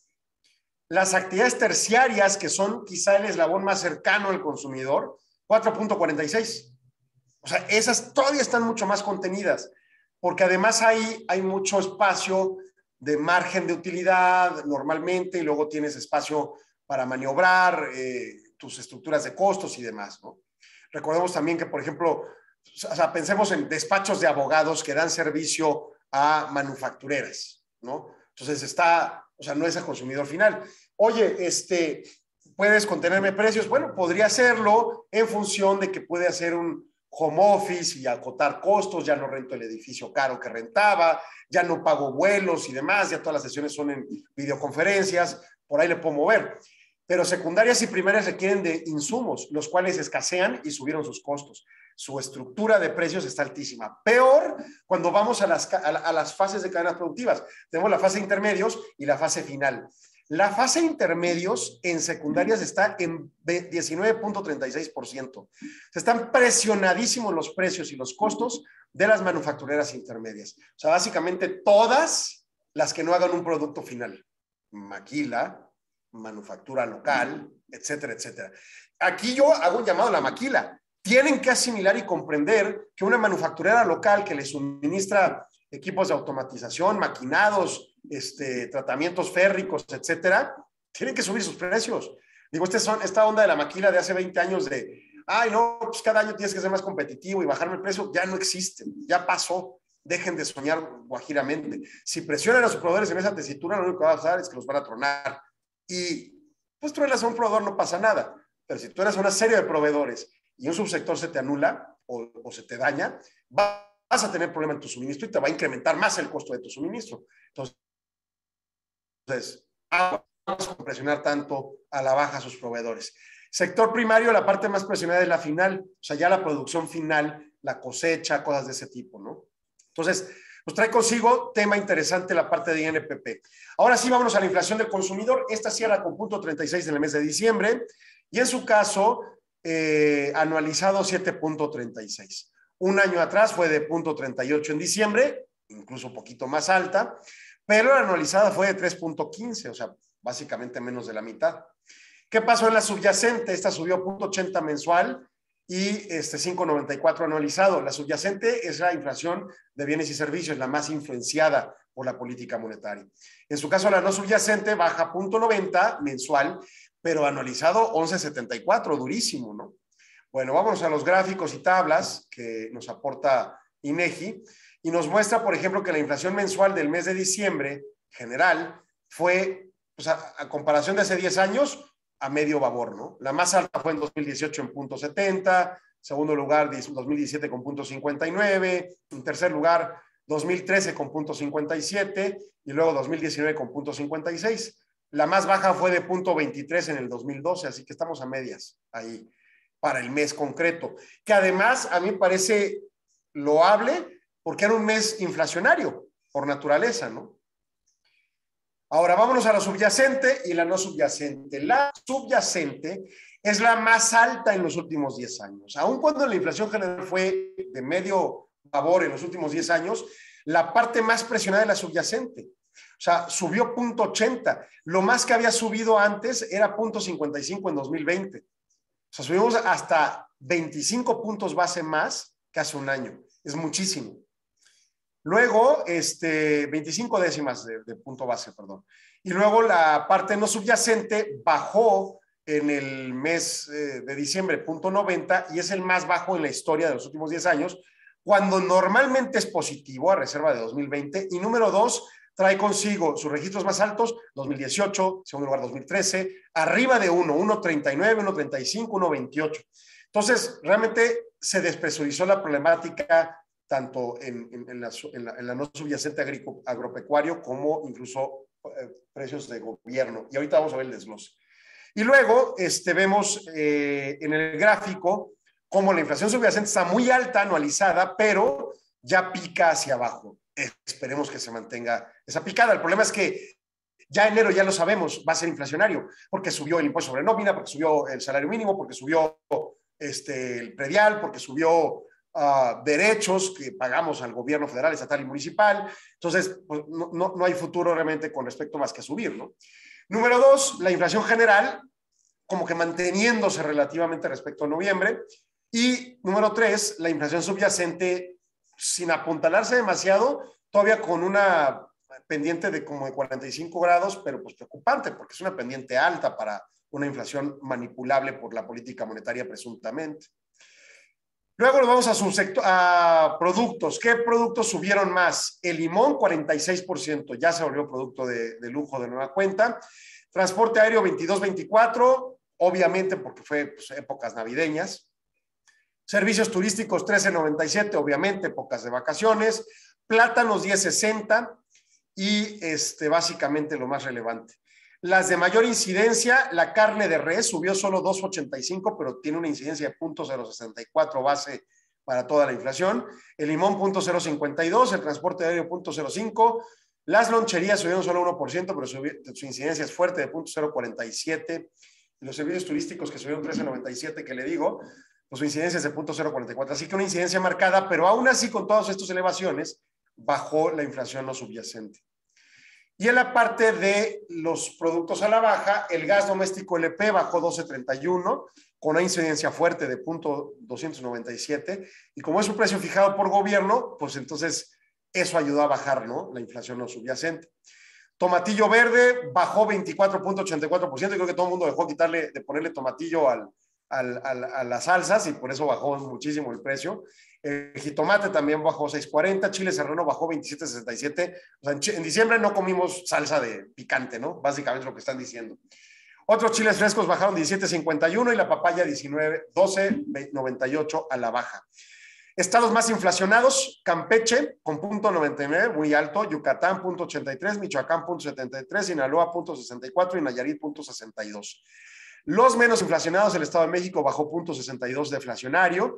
Speaker 3: Las actividades terciarias, que son quizá el eslabón más cercano al consumidor, cuatro punto cuarenta y seis. O sea, esas todavía están mucho más contenidas, porque además hay, hay mucho espacio de margen de utilidad normalmente, y luego tienes espacio para maniobrar eh, tus estructuras de costos y demás, ¿no? Recordemos también que, por ejemplo, o sea, pensemos en despachos de abogados que dan servicio a manufactureras, ¿no? Entonces está, o sea, no es al consumidor final. Oye, este, ¿puedes contenerme precios? Bueno, podría hacerlo en función de que puede hacer un home office y acotar costos, ya no rento el edificio caro que rentaba, ya no pago vuelos y demás, ya todas las sesiones son en videoconferencias, por ahí le puedo mover. Pero secundarias y primarias requieren de insumos, los cuales escasean y subieron sus costos. Su estructura de precios está altísima. Peor cuando vamos a las, a las fases de cadenas productivas. Tenemos la fase de intermedios y la fase final. La fase de intermedios en secundarias está en diecinueve punto treinta y seis por ciento. Están presionadísimos los precios y los costos de las manufactureras intermedias. O sea, básicamente todas las que no hagan un producto final. Maquila, manufactura local, etcétera, etcétera. Aquí yo hago un llamado a la maquila. Tienen que asimilar y comprender que una manufacturera local que le suministra equipos de automatización, maquinados, este, tratamientos férricos, etcétera, tienen que subir sus precios. Digo, este son, esta onda de la maquila de hace veinte años de, ay, no, pues cada año tienes que ser más competitivo y bajarme el precio, ya no existe, ya pasó. Dejen de soñar guajiramente. Si presionan a sus proveedores en esa tesitura, lo único que va a pasar es que los van a tronar. Y pues truenas a un proveedor, no pasa nada. Pero si tú eres una serie de proveedores y un subsector se te anula o, o se te daña, vas a tener problema en tu suministro y te va a incrementar más el costo de tu suministro. Entonces, entonces vamos a presionar tanto a la baja a sus proveedores. Sector primario, la parte más presionada es la final, o sea, ya la producción final, la cosecha, cosas de ese tipo, ¿no? Entonces, pues trae consigo tema interesante la parte de I N P P. Ahora sí, vámonos a la inflación del consumidor. Esta cierra con punto treinta y seis en el mes de diciembre y en su caso, eh, anualizado siete punto treinta y seis. Un año atrás fue de punto treinta y ocho en diciembre, incluso un poquito más alta, pero la anualizada fue de tres punto quince, o sea, básicamente menos de la mitad. ¿Qué pasó en la subyacente? Esta subió punto ochenta mensual y este cinco noventa y cuatro anualizado. La subyacente es la inflación de bienes y servicios, la más influenciada por la política monetaria. En su caso, la no subyacente baja punto noventa mensual, pero anualizado once setenta y cuatro, durísimo, ¿no? Bueno, vámonos a los gráficos y tablas que nos aporta INEGI y nos muestra, por ejemplo, que la inflación mensual del mes de diciembre general fue, pues a, a comparación de hace diez años, a medio babor, ¿no? La más alta fue en dos mil dieciocho en punto setenta, segundo lugar dos mil diecisiete con punto cincuenta y nueve, en tercer lugar dos mil trece con punto cincuenta y siete y luego dos mil diecinueve con punto cincuenta y seis. La más baja fue de punto veintitrés en el dos mil doce, así que estamos a medias ahí para el mes concreto, que además a mí me parece loable porque era un mes inflacionario por naturaleza, ¿no? Ahora vámonos a la subyacente y la no subyacente. La subyacente es la más alta en los últimos diez años. Aun cuando la inflación general fue de medio babor en los últimos diez años, la parte más presionada es la subyacente. O sea, subió punto ochenta. Lo más que había subido antes era punto cincuenta y cinco en dos mil veinte. O sea, subimos hasta veinticinco puntos base más que hace un año. Es muchísimo. Luego, este, veinticinco décimas de, de punto base, perdón. Y luego la parte no subyacente bajó en el mes eh, de diciembre, punto noventa, y es el más bajo en la historia de los últimos diez años, cuando normalmente es positivo a reserva de dos mil veinte. Y número dos, trae consigo sus registros más altos, dos mil dieciocho, segundo lugar dos mil trece, arriba de uno, uno treinta y nueve, uno treinta y cinco, uno veintiocho. Entonces, realmente se despresurizó la problemática tanto en, en, en, la, en, la, en la no subyacente agro, agropecuario como incluso eh, precios de gobierno. Y ahorita vamos a ver el desglose. Y luego este, vemos eh, en el gráfico cómo la inflación subyacente está muy alta, anualizada, pero ya pica hacia abajo. Esperemos que se mantenga esa picada. El problema es que ya enero, ya lo sabemos, va a ser inflacionario, porque subió el impuesto sobre nómina, porque subió el salario mínimo, porque subió este, el predial, porque subió uh, derechos que pagamos al gobierno federal, estatal y municipal. Entonces, pues, no, no, no hay futuro realmente con respecto más que a subir, ¿no? Número dos, la inflación general, como que manteniéndose relativamente respecto a noviembre. Y número tres, la inflación subyacente, sin apuntalarse demasiado, todavía con una pendiente de como de cuarenta y cinco grados, pero pues preocupante, porque es una pendiente alta para una inflación manipulable por la política monetaria presuntamente. Luego nos vamos a, subsector, a productos. ¿Qué productos subieron más? El limón, cuarenta y seis por ciento, ya se volvió producto de, de lujo de nueva cuenta. Transporte aéreo, veintidós veinticuatro, obviamente porque fue pues, épocas navideñas. Servicios turísticos, trece noventa y siete, obviamente, épocas de vacaciones. Plátanos, diez sesenta y este, básicamente lo más relevante. Las de mayor incidencia, la carne de res subió solo dos ochenta y cinco, pero tiene una incidencia de punto cero sesenta y cuatro base para toda la inflación. El limón, punto cero cincuenta y dos, el transporte aéreo, punto cero cinco. Las loncherías subieron solo uno por ciento, pero su, su incidencia es fuerte, de punto cero cuarenta y siete. Los servicios turísticos, que subieron trece noventa y siete, que le digo, pues su incidencia es de punto cero cuarenta y cuatro. Así que una incidencia marcada, pero aún así, con todas estas elevaciones, bajó la inflación no subyacente. Y en la parte de los productos a la baja, el gas doméstico L P bajó doce treinta y uno, con una incidencia fuerte de punto doscientos noventa y siete, y como es un precio fijado por gobierno, pues entonces eso ayudó a bajar, ¿no?, la inflación no subyacente. Tomatillo verde bajó veinticuatro punto ochenta y cuatro por ciento, y creo que todo el mundo dejó quitarle, de ponerle tomatillo al, al, al, a las salsas, y por eso bajó muchísimo el precio. El jitomate también bajó seis cuarenta, chile serrano bajó veintisiete sesenta y siete. O sea, en, en diciembre no comimos salsa de picante, ¿no? Básicamente es lo que están diciendo. Otros chiles frescos bajaron diecisiete cincuenta y uno y la papaya diecinueve doce noventa y ocho a la baja. Estados más inflacionados: Campeche con punto noventa y nueve, muy alto; Yucatán punto ochenta y tres, Michoacán punto setenta y tres, Sinaloa punto sesenta y cuatro y Nayarit punto sesenta y dos. Los menos inflacionados, el Estado de México bajó punto sesenta y dos deflacionario,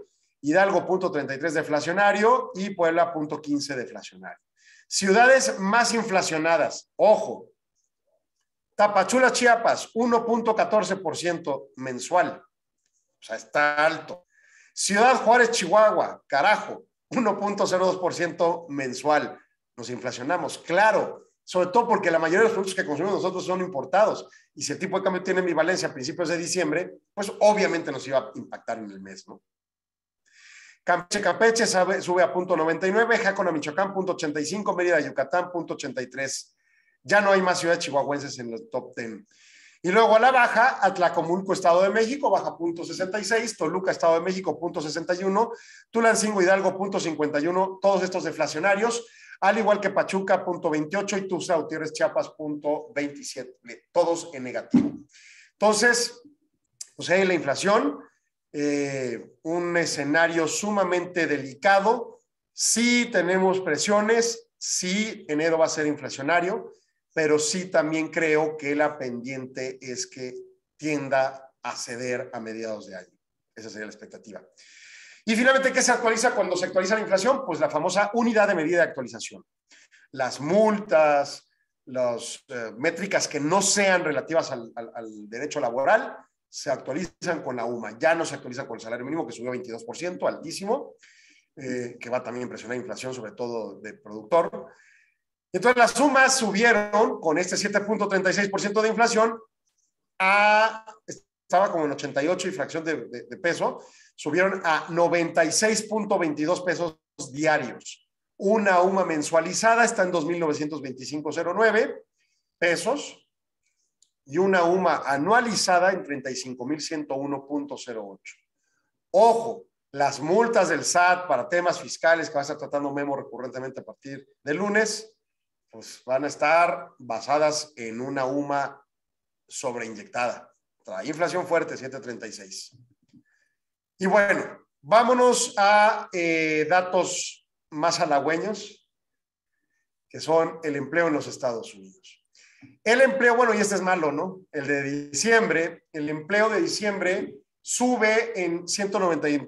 Speaker 3: Hidalgo punto treinta y tres deflacionario y Puebla punto quince deflacionario. Ciudades más inflacionadas, ojo, Tapachula, Chiapas, uno punto catorce por ciento mensual, o sea, está alto. Ciudad Juárez, Chihuahua, carajo, uno punto cero dos por ciento mensual. Nos inflacionamos, claro, sobre todo porque la mayoría de los productos que consumimos nosotros son importados. Y si el tipo de cambio tiene ambivalencia a principios de diciembre, pues obviamente nos iba a impactar en el mes, ¿no? Campeche, Campeche sabe, sube a punto noventa y nueve, Jácona, Michoacán, punto ochenta y cinco, Mérida, Yucatán, punto ochenta y tres. Ya no hay más ciudades chihuahuenses en el top diez. Y luego a la baja, Atlacomulco, Estado de México, baja punto sesenta y seis, Toluca, Estado de México, punto sesenta y uno, Tulancingo, Hidalgo, punto cincuenta y uno, todos estos deflacionarios, al igual que Pachuca, punto veintiocho, y Tuxtla Gutiérrez, Chiapas, punto veintisiete, todos en negativo. Entonces, pues ahí la inflación, eh, un escenario sumamente delicado. Sí tenemos presiones, sí enero va a ser inflacionario, pero sí también creo que la pendiente es que tienda a ceder a mediados de año. Esa sería la expectativa. Y finalmente, ¿qué se actualiza cuando se actualiza la inflación? Pues la famosa unidad de medida de actualización. Las multas, las eh, métricas que no sean relativas al, al, al derecho laboral, se actualizan con la U M A. Ya no se actualizan con el salario mínimo, que subió veintidós por ciento, altísimo, eh, que va también a impresionar la inflación, sobre todo de productor. Entonces las sumas subieron con este siete punto treinta y seis por ciento de inflación a, estaba como en ochenta y ocho y fracción de, de, de peso, subieron a noventa y seis punto veintidós pesos diarios. Una U M A mensualizada está en dos mil novecientos veinticinco punto cero nueve pesos y una U M A anualizada en treinta y cinco mil ciento uno punto cero ocho. Ojo, las multas del S A T para temas fiscales que va a estar tratando Memo recurrentemente a partir del lunes, pues van a estar basadas en una U M A sobreinyectada. Trae inflación fuerte, siete punto treinta y seis. Y bueno, vámonos a eh, datos más halagüeños, que son el empleo en los Estados Unidos. El empleo, bueno, y este es malo, ¿no? El de diciembre, el empleo de diciembre sube en ciento noventa y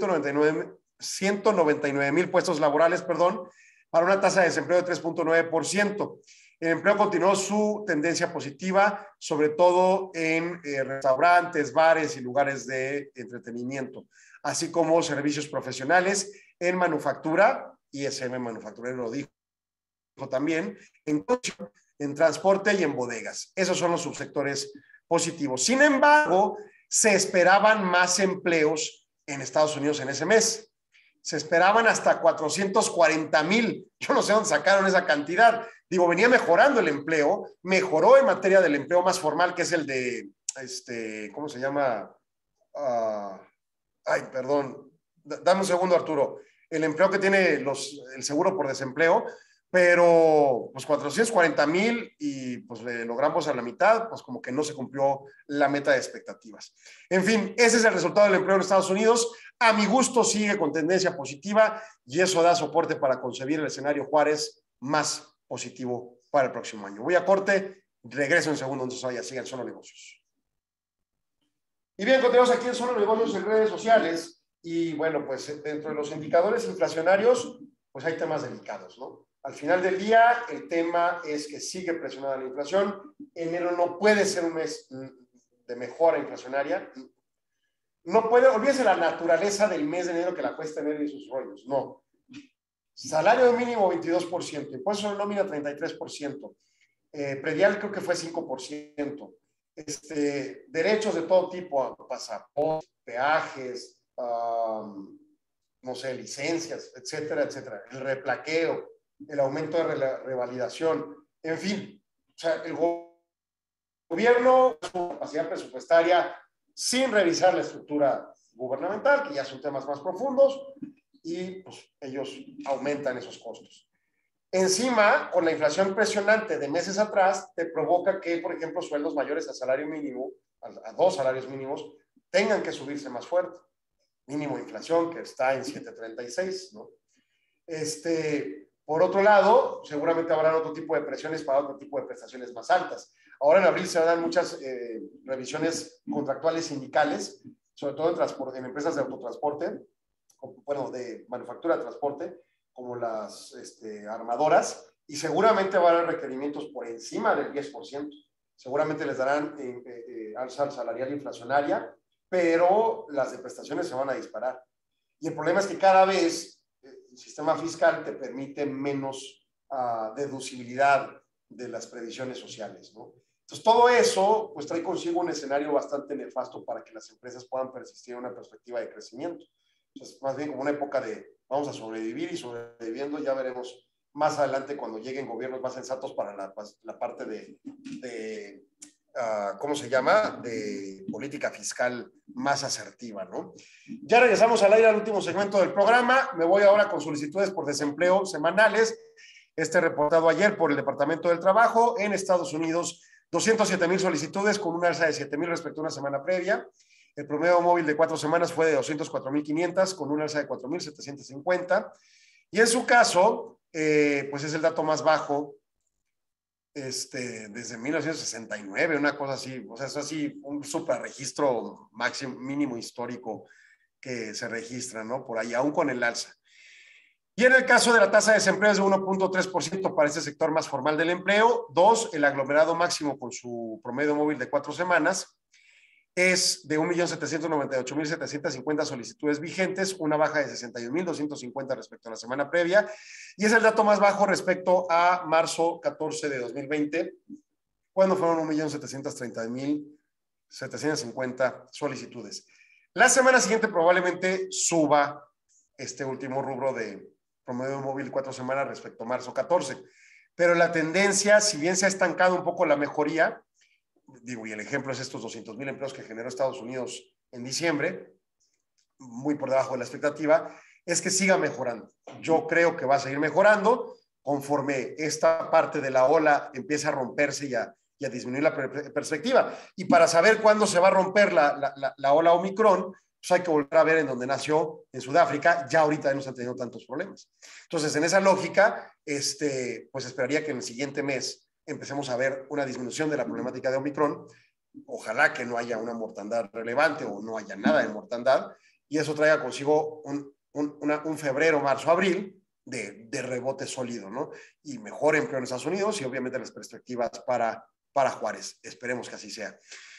Speaker 3: nueve mil puestos laborales, perdón, para una tasa de desempleo de tres punto nueve por ciento. El empleo continuó su tendencia positiva, sobre todo en eh, restaurantes, bares y lugares de entretenimiento, así como servicios profesionales en manufactura, I S M Manufacturero lo dijo también, en, en transporte y en bodegas. Esos son los subsectores positivos. Sin embargo, se esperaban más empleos en Estados Unidos en ese mes. Se esperaban hasta cuatrocientos cuarenta mil. Yo no sé dónde sacaron esa cantidad. Digo, venía mejorando el empleo, mejoró en materia del empleo más formal, que es el de, este, ¿cómo se llama? Uh, ay, perdón. D- dame un segundo, Arturo. El empleo que tiene los, el seguro por desempleo, pero pues cuatrocientos cuarenta mil y pues le logramos a la mitad, pues como que no se cumplió la meta de expectativas. En fin, ese es el resultado del empleo en Estados Unidos. A mi gusto sigue con tendencia positiva y eso da soporte para concebir el escenario Juárez más positivo para el próximo año. Voy a corte, regreso en segundo, entonces vaya, sigan Solo Negocios. Y bien, continuamos aquí en Solo Negocios en redes sociales y bueno, pues dentro de los indicadores inflacionarios, pues hay temas delicados, ¿no? Al final del día, el tema es que sigue presionada la inflación. Enero no puede ser un mes de mejora inflacionaria. No puede, olvídese la naturaleza del mes de enero que la cuesta enero y sus rollos. No. Salario mínimo veintidós por ciento, impuesto sobre nómina treinta y tres por ciento, eh, predial creo que fue cinco por ciento. Este, derechos de todo tipo, pasaportes, peajes, um, no sé, licencias, etcétera, etcétera. El replaqueo, el aumento de re revalidación, en fin, o sea, el go gobierno, su capacidad presupuestaria, sin revisar la estructura gubernamental, que ya son temas más profundos, y pues ellos aumentan esos costos. Encima, con la inflación impresionante de meses atrás, te provoca que, por ejemplo, sueldos mayores a salario mínimo, a, a dos salarios mínimos, tengan que subirse más fuerte. Mínimo de inflación, que está en siete punto treinta y seis, ¿no? Este... Por otro lado, seguramente habrá otro tipo de presiones para otro tipo de prestaciones más altas. Ahora en abril se dan muchas eh, revisiones contractuales sindicales, sobre todo en, en empresas de autotransporte, bueno, de manufactura de transporte, como las este, armadoras, y seguramente va a haber requerimientos por encima del diez por ciento. Seguramente les darán eh, eh, alza salarial inflacionaria, pero las de prestaciones se van a disparar. Y el problema es que cada vez eh, el sistema fiscal te permite menos uh, deducibilidad de las previsiones sociales, ¿no? Entonces, todo eso pues trae consigo un escenario bastante nefasto para que las empresas puedan persistir en una perspectiva de crecimiento. Entonces, más bien como una época de vamos a sobrevivir y sobreviviendo, ya veremos más adelante cuando lleguen gobiernos más sensatos para la, la parte de, de uh, ¿cómo se llama? De política fiscal más asertiva, ¿no? Ya regresamos al aire al último segmento del programa. Me voy ahora con solicitudes por desempleo semanales. Este reportado ayer por el Departamento del Trabajo en Estados Unidos, doscientas siete mil solicitudes con un alza de siete mil respecto a una semana previa. El promedio móvil de cuatro semanas fue de doscientas cuatro mil quinientas con un alza de cuatro mil setecientos cincuenta. Y en su caso, eh, pues es el dato más bajo este, desde mil novecientos sesenta y nueve, una cosa así. O sea, es así un suprarregistro máximo, mínimo histórico que se registra, ¿no? Por ahí, aún con el alza. Y en el caso de la tasa de desempleo es de uno punto tres por ciento para este sector más formal del empleo. Dos, el aglomerado máximo con su promedio móvil de cuatro semanas es de un millón setecientos noventa y ocho mil setecientos cincuenta solicitudes vigentes, una baja de sesenta y un mil doscientos cincuenta respecto a la semana previa, y es el dato más bajo respecto a marzo catorce de dos mil veinte, cuando fueron un millón setecientos treinta mil setecientos cincuenta solicitudes. La semana siguiente probablemente suba este último rubro de promedio móvil cuatro semanas respecto a marzo catorce, pero la tendencia, si bien se ha estancado un poco la mejoría, digo, y el ejemplo es estos doscientos mil empleos que generó Estados Unidos en diciembre, muy por debajo de la expectativa, es que siga mejorando. Yo creo que va a seguir mejorando conforme esta parte de la ola empieza a romperse y a, y a disminuir la per perspectiva. Y para saber cuándo se va a romper la, la, la, la ola Omicron, pues hay que volver a ver en donde nació, en Sudáfrica. Ya ahorita no están teniendo tantos problemas. Entonces, en esa lógica, este, pues esperaría que en el siguiente mes empecemos a ver una disminución de la problemática de Omicron. Ojalá que no haya una mortandad relevante o no haya nada de mortandad, y eso traiga consigo un, un, una, un febrero, marzo, abril de, de rebote sólido, ¿no? Y mejor empleo en Estados Unidos y obviamente las perspectivas para, para Juárez. Esperemos que así sea.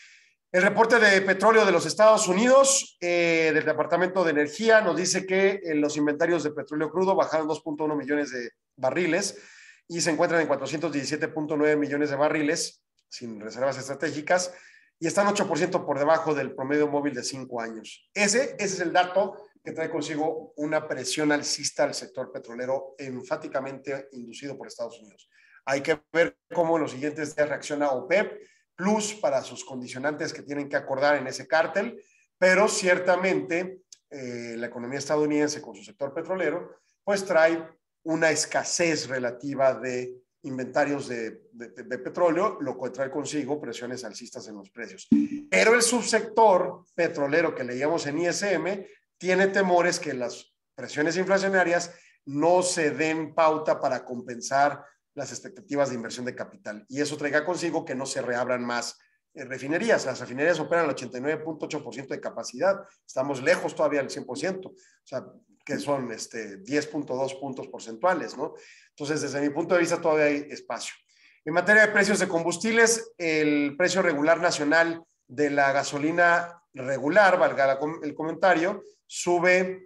Speaker 3: El reporte de petróleo de los Estados Unidos, eh, del Departamento de Energía, nos dice que eh, los inventarios de petróleo crudo bajaron dos punto uno millones de barriles y se encuentran en cuatrocientos diecisiete punto nueve millones de barriles, sin reservas estratégicas, y están ocho por ciento por debajo del promedio móvil de cinco años. Ese, ese es el dato que trae consigo una presión alcista al sector petrolero enfáticamente inducido por Estados Unidos. Hay que ver cómo en los siguientes días reacciona OPEP Plus para sus condicionantes que tienen que acordar en ese cártel, pero ciertamente eh, la economía estadounidense con su sector petrolero pues trae una escasez relativa de inventarios de, de, de petróleo, lo cual trae consigo presiones alcistas en los precios. Pero el subsector petrolero que leíamos en I S M tiene temores que las presiones inflacionarias no se den pauta para compensar las expectativas de inversión de capital, y eso traiga consigo que no se reabran más eh, refinerías. Las refinerías operan al ochenta y nueve punto ocho por ciento de capacidad, estamos lejos todavía del cien por ciento, o sea, que son este, diez punto dos puntos porcentuales, ¿no? Entonces, desde mi punto de vista, todavía hay espacio. En materia de precios de combustibles, el precio regular nacional de la gasolina regular, valga la, el comentario, sube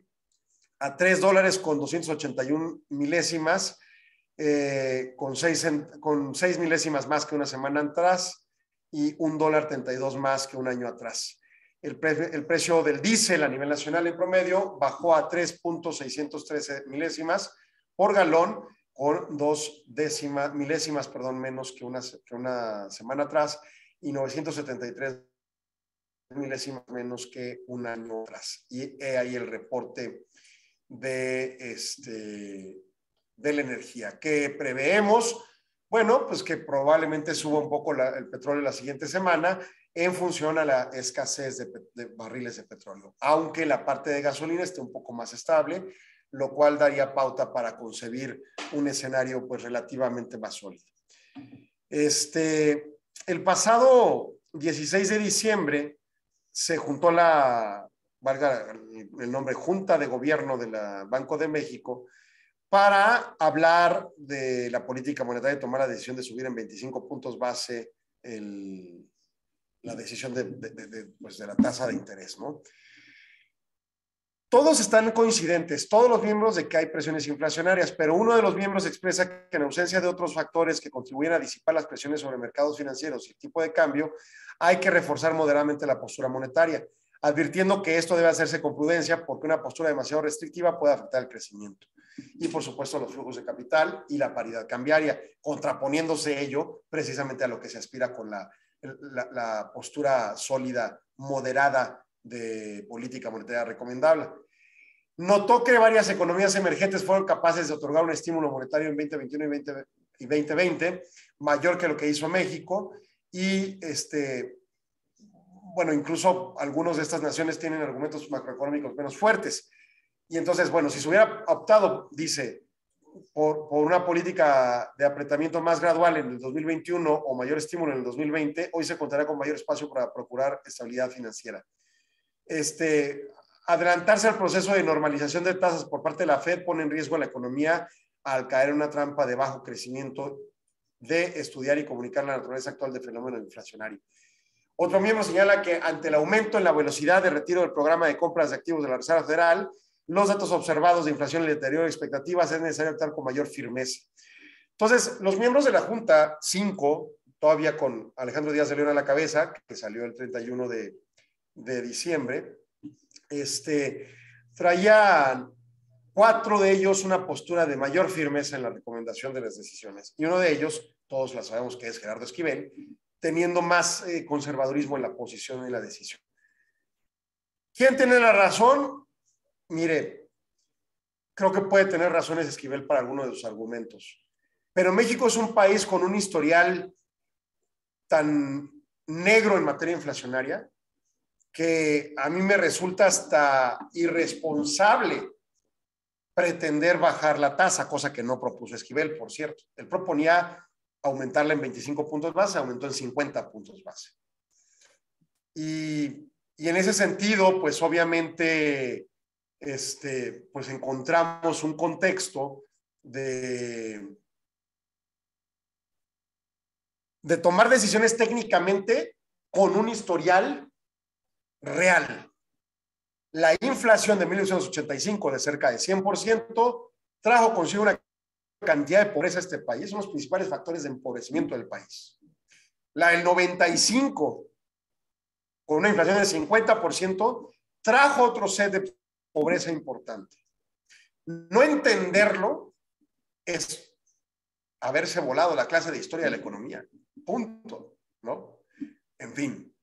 Speaker 3: a tres dólares con doscientos ochenta y una milésimas, eh, con, seis, con seis milésimas más que una semana atrás y un dólar treinta y dos más que un año atrás. El, pre, el precio del diésel a nivel nacional en promedio bajó a tres punto seiscientos trece milésimas por galón, con dos décimas, milésimas perdón, menos que una, que una semana atrás, y novecientos setenta y tres milésimas menos que un año atrás. Y he ahí el reporte de, este, de la energía. ¿Qué preveemos? Bueno, pues que probablemente suba un poco la, el petróleo la siguiente semana en función a la escasez de, de barriles de petróleo, aunque la parte de gasolina esté un poco más estable, lo cual daría pauta para concebir un escenario pues relativamente más sólido. Este, el pasado dieciséis de diciembre se juntó la valga el nombre, Junta de Gobierno del Banco de México, para hablar de la política monetaria y tomar la decisión de subir en veinticinco puntos base el, la decisión de, de, de, de, pues de la tasa de interés, ¿no? Todos están coincidentes, todos los miembros, de que hay presiones inflacionarias, pero uno de los miembros expresa que en ausencia de otros factores que contribuyen a disipar las presiones sobre mercados financieros y el tipo de cambio, hay que reforzar moderadamente la postura monetaria, advirtiendo que esto debe hacerse con prudencia porque una postura demasiado restrictiva puede afectar el crecimiento. Y por supuesto los flujos de capital y la paridad cambiaria, contraponiéndose ello precisamente a lo que se aspira con la, la, la postura sólida, moderada de política monetaria recomendable. Notó que varias economías emergentes fueron capaces de otorgar un estímulo monetario en veinte veintiuno y, veinte, y veinte veinte mayor que lo que hizo México, y este, bueno, incluso algunas de estas naciones tienen argumentos macroeconómicos menos fuertes. Y entonces, bueno, si se hubiera optado, dice, por, por una política de apretamiento más gradual en el dos mil veintiuno o mayor estímulo en el dos mil veinte, hoy se contará con mayor espacio para procurar estabilidad financiera. Este, adelantarse al proceso de normalización de tasas por parte de la Fed pone en riesgo a la economía al caer en una trampa de bajo crecimiento de estudiar y comunicar la naturaleza actual del fenómeno inflacionario. Otro miembro señala que ante el aumento en la velocidad de retiro del programa de compras de activos de la Reserva Federal, los datos observados de inflación y el deterioro de expectativas, es necesario actuar con mayor firmeza. Entonces, los miembros de la Junta, cinco, todavía con Alejandro Díaz de León a la cabeza, que salió el treinta y uno de, de diciembre, este, traían cuatro de ellos una postura de mayor firmeza en la recomendación de las decisiones. Y uno de ellos, todos la sabemos que es Gerardo Esquivel, teniendo más eh, conservadurismo en la posición y la decisión. ¿Quién tiene la razón? Mire, creo que puede tener razones Esquivel para algunos de sus argumentos, pero México es un país con un historial tan negro en materia inflacionaria que a mí me resulta hasta irresponsable pretender bajar la tasa, cosa que no propuso Esquivel, por cierto. Él proponía aumentarla en veinticinco puntos base, aumentó en cincuenta puntos base. Y, y en ese sentido, pues obviamente, este, pues encontramos un contexto de, de tomar decisiones técnicamente con un historial real. La inflación de mil novecientos ochenta y cinco de cerca de cien por ciento trajo consigo una cantidad de pobreza a este país, son los principales factores de empobrecimiento del país. La del noventa y cinco, con una inflación del cincuenta por ciento, trajo otro set de pobreza importante. No entenderlo es haberse volado la clase de historia de la economía. Punto, ¿no? En fin.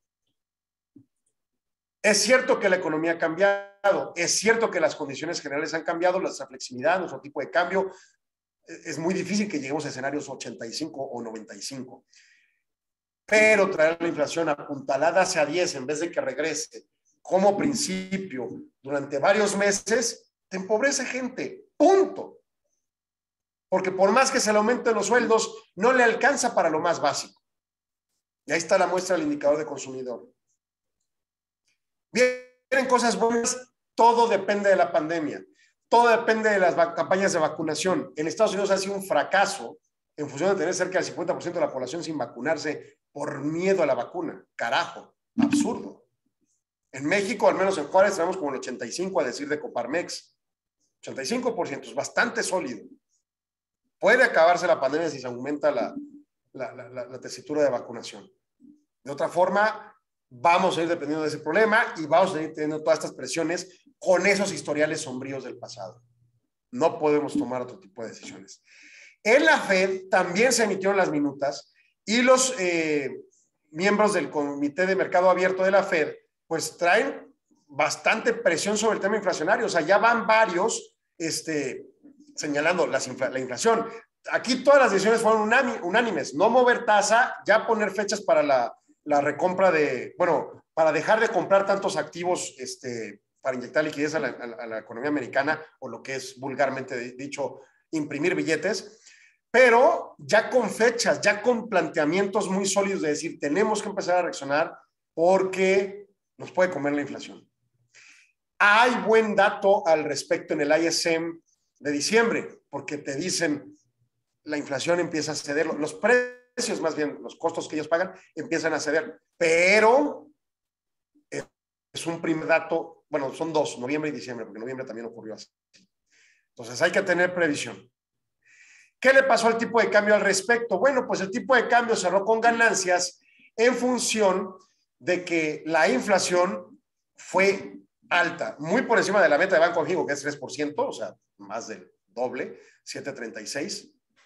Speaker 3: Es cierto que la economía ha cambiado, es cierto que las condiciones generales han cambiado, nuestra flexibilidad, nuestro tipo de cambio. Es muy difícil que lleguemos a escenarios ochenta y cinco o noventa y cinco. Pero traer la inflación apuntalada hacia diez en vez de que regrese como principio durante varios meses, te empobrece gente. Punto. Porque por más que se le aumenten los sueldos, no le alcanza para lo más básico. Y ahí está la muestra del indicador de consumidor. Vienen cosas buenas, todo depende de la pandemia. Todo depende de las campañas de vacunación. En Estados Unidos ha sido un fracaso en función de tener cerca del cincuenta por ciento de la población sin vacunarse por miedo a la vacuna. Carajo, absurdo. En México, al menos en Juárez, tenemos como el ochenta y cinco por ciento a decir de Coparmex. ochenta y cinco por ciento es bastante sólido. Puede acabarse la pandemia si se aumenta la, la, la, la, la tesitura de vacunación. De otra forma, vamos a ir dependiendo de ese problema y vamos a ir teniendo todas estas presiones con esos historiales sombríos del pasado. No podemos tomar otro tipo de decisiones. En la Fed también se emitieron las minutas y los eh, miembros del Comité de Mercado Abierto de la Fed pues traen bastante presión sobre el tema inflacionario. O sea, ya van varios este, señalando las infla la inflación. Aquí todas las decisiones fueron unánimes. No mover tasa, ya poner fechas para la, la recompra de, bueno, para dejar de comprar tantos activos este, para inyectar liquidez a la, a la economía americana, o lo que es vulgarmente dicho, imprimir billetes, pero ya con fechas, ya con planteamientos muy sólidos de decir, tenemos que empezar a reaccionar porque nos puede comer la inflación. Hay buen dato al respecto en el I S M de diciembre, porque te dicen la inflación empieza a ceder, los precios más bien, los costos que ellos pagan empiezan a ceder, pero es un primer dato, bueno, son dos, noviembre y diciembre, porque noviembre también ocurrió así. Entonces hay que tener previsión. ¿Qué le pasó al tipo de cambio al respecto? Bueno, pues el tipo de cambio cerró con ganancias en función de que la inflación fue alta, muy por encima de la meta de Banco de México, que es tres por ciento, o sea, más del doble, siete punto treinta y seis,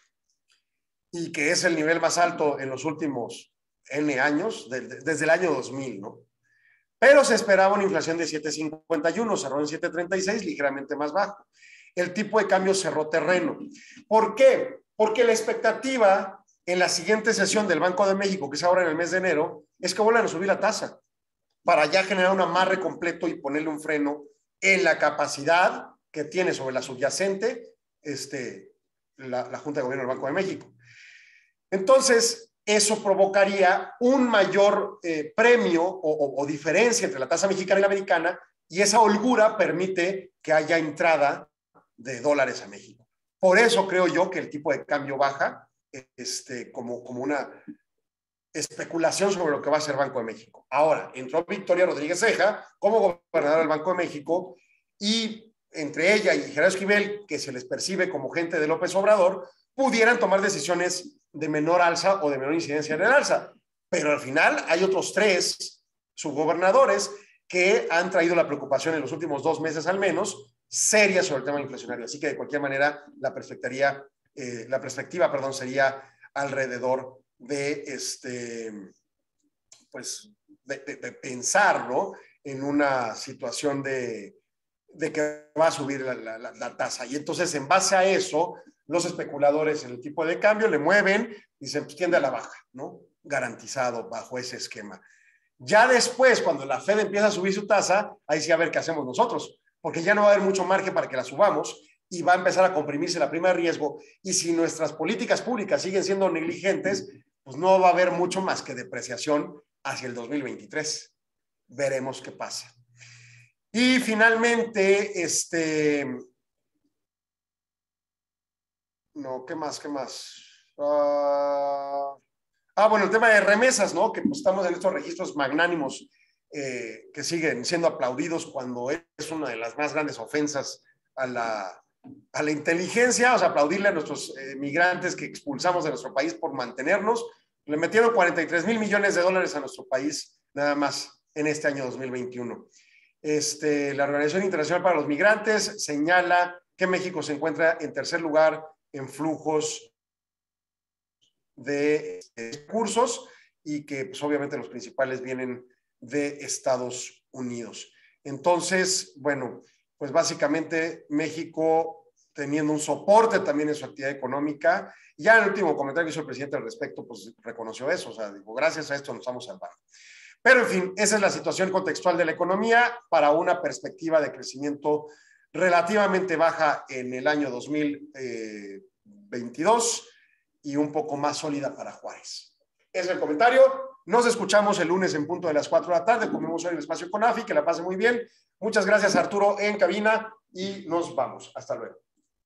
Speaker 3: y que es el nivel más alto en los últimos N años, de, de, desde el año dos mil, ¿no? Pero se esperaba una inflación de siete punto cincuenta y uno, cerró en siete punto treinta y seis, ligeramente más bajo. El tipo de cambio cerró terreno. ¿Por qué? Porque la expectativa en la siguiente sesión del Banco de México, que es ahora en el mes de enero, es que vuelvan a subir la tasa para ya generar un amarre completo y ponerle un freno en la capacidad que tiene sobre la subyacente este, la, la Junta de Gobierno del Banco de México. Entonces, eso provocaría un mayor eh, premio o, o, o diferencia entre la tasa mexicana y la americana, y esa holgura permite que haya entrada de dólares a México. Por eso creo yo que el tipo de cambio baja este, como, como una especulación sobre lo que va a ser Banco de México. Ahora, entró Victoria Rodríguez Ceja como gobernadora del Banco de México y entre ella y Gerardo Esquivel, que se les percibe como gente de López Obrador, pudieran tomar decisiones de menor alza o de menor incidencia en el alza. Pero al final hay otros tres subgobernadores que han traído la preocupación en los últimos dos meses al menos seria sobre el tema inflacionario. Así que de cualquier manera la perspectiva, eh, la perspectiva perdón, sería alrededor de, este, pues, de, de, de pensar, ¿no?, en una situación de, de que va a subir la, la, la, la tasa. Y entonces, en base a eso, los especuladores en el tipo de cambio le mueven y se pues, tiende a la baja, ¿no? Garantizado bajo ese esquema. Ya después, cuando la Fed empieza a subir su tasa, ahí sí a ver qué hacemos nosotros, porque ya no va a haber mucho margen para que la subamos y va a empezar a comprimirse la prima de riesgo. Y si nuestras políticas públicas siguen siendo negligentes, pues no va a haber mucho más que depreciación hacia el dos mil veintitrés. Veremos qué pasa. Y finalmente, este... No, ¿qué más? ¿Qué más? Uh... Ah, bueno, el tema de remesas, ¿no? Que pues, estamos en estos registros magnánimos eh, que siguen siendo aplaudidos cuando es una de las más grandes ofensas a la, a la inteligencia, o sea, aplaudirle a nuestros eh, migrantes que expulsamos de nuestro país por mantenernos. Le metieron cuarenta y tres mil millones de dólares a nuestro país, nada más en este año dos mil veintiuno. Este, la Organización Internacional para los Migrantes señala que México se encuentra en tercer lugar en flujos de recursos y que pues, obviamente los principales vienen de Estados Unidos. Entonces, bueno, pues básicamente México teniendo un soporte también en su actividad económica. Ya en el último comentario que hizo el presidente al respecto, pues reconoció eso, o sea, digo, gracias a esto nos vamos salvando. Pero en fin, esa es la situación contextual de la economía para una perspectiva de crecimiento relativamente baja en el año dos mil veintidós y un poco más sólida para Juárez. Ese es el comentario. Nos escuchamos el lunes en punto de las cuatro de la tarde. Comemos hoy en el espacio con AFI, que la pase muy bien. Muchas gracias, Arturo, en cabina y nos vamos. Hasta luego.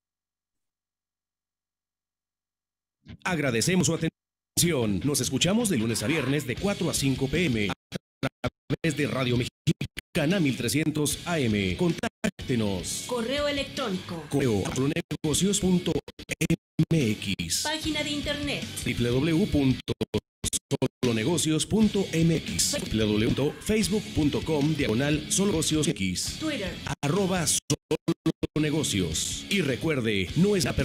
Speaker 4: Agradecemos su atención. Nos escuchamos de lunes a viernes de cuatro a cinco p m a través de Radio Mexicana mil trescientos A M. Contáctenos.
Speaker 5: Correo electrónico.
Speaker 4: Correo negocios punto m x.
Speaker 5: Página de internet.
Speaker 4: w w w punto solonegocios punto m x. w w w punto facebook punto com diagonal solonegocios x.
Speaker 5: Twitter.
Speaker 4: Arroba solonegocios. Y recuerde, no es la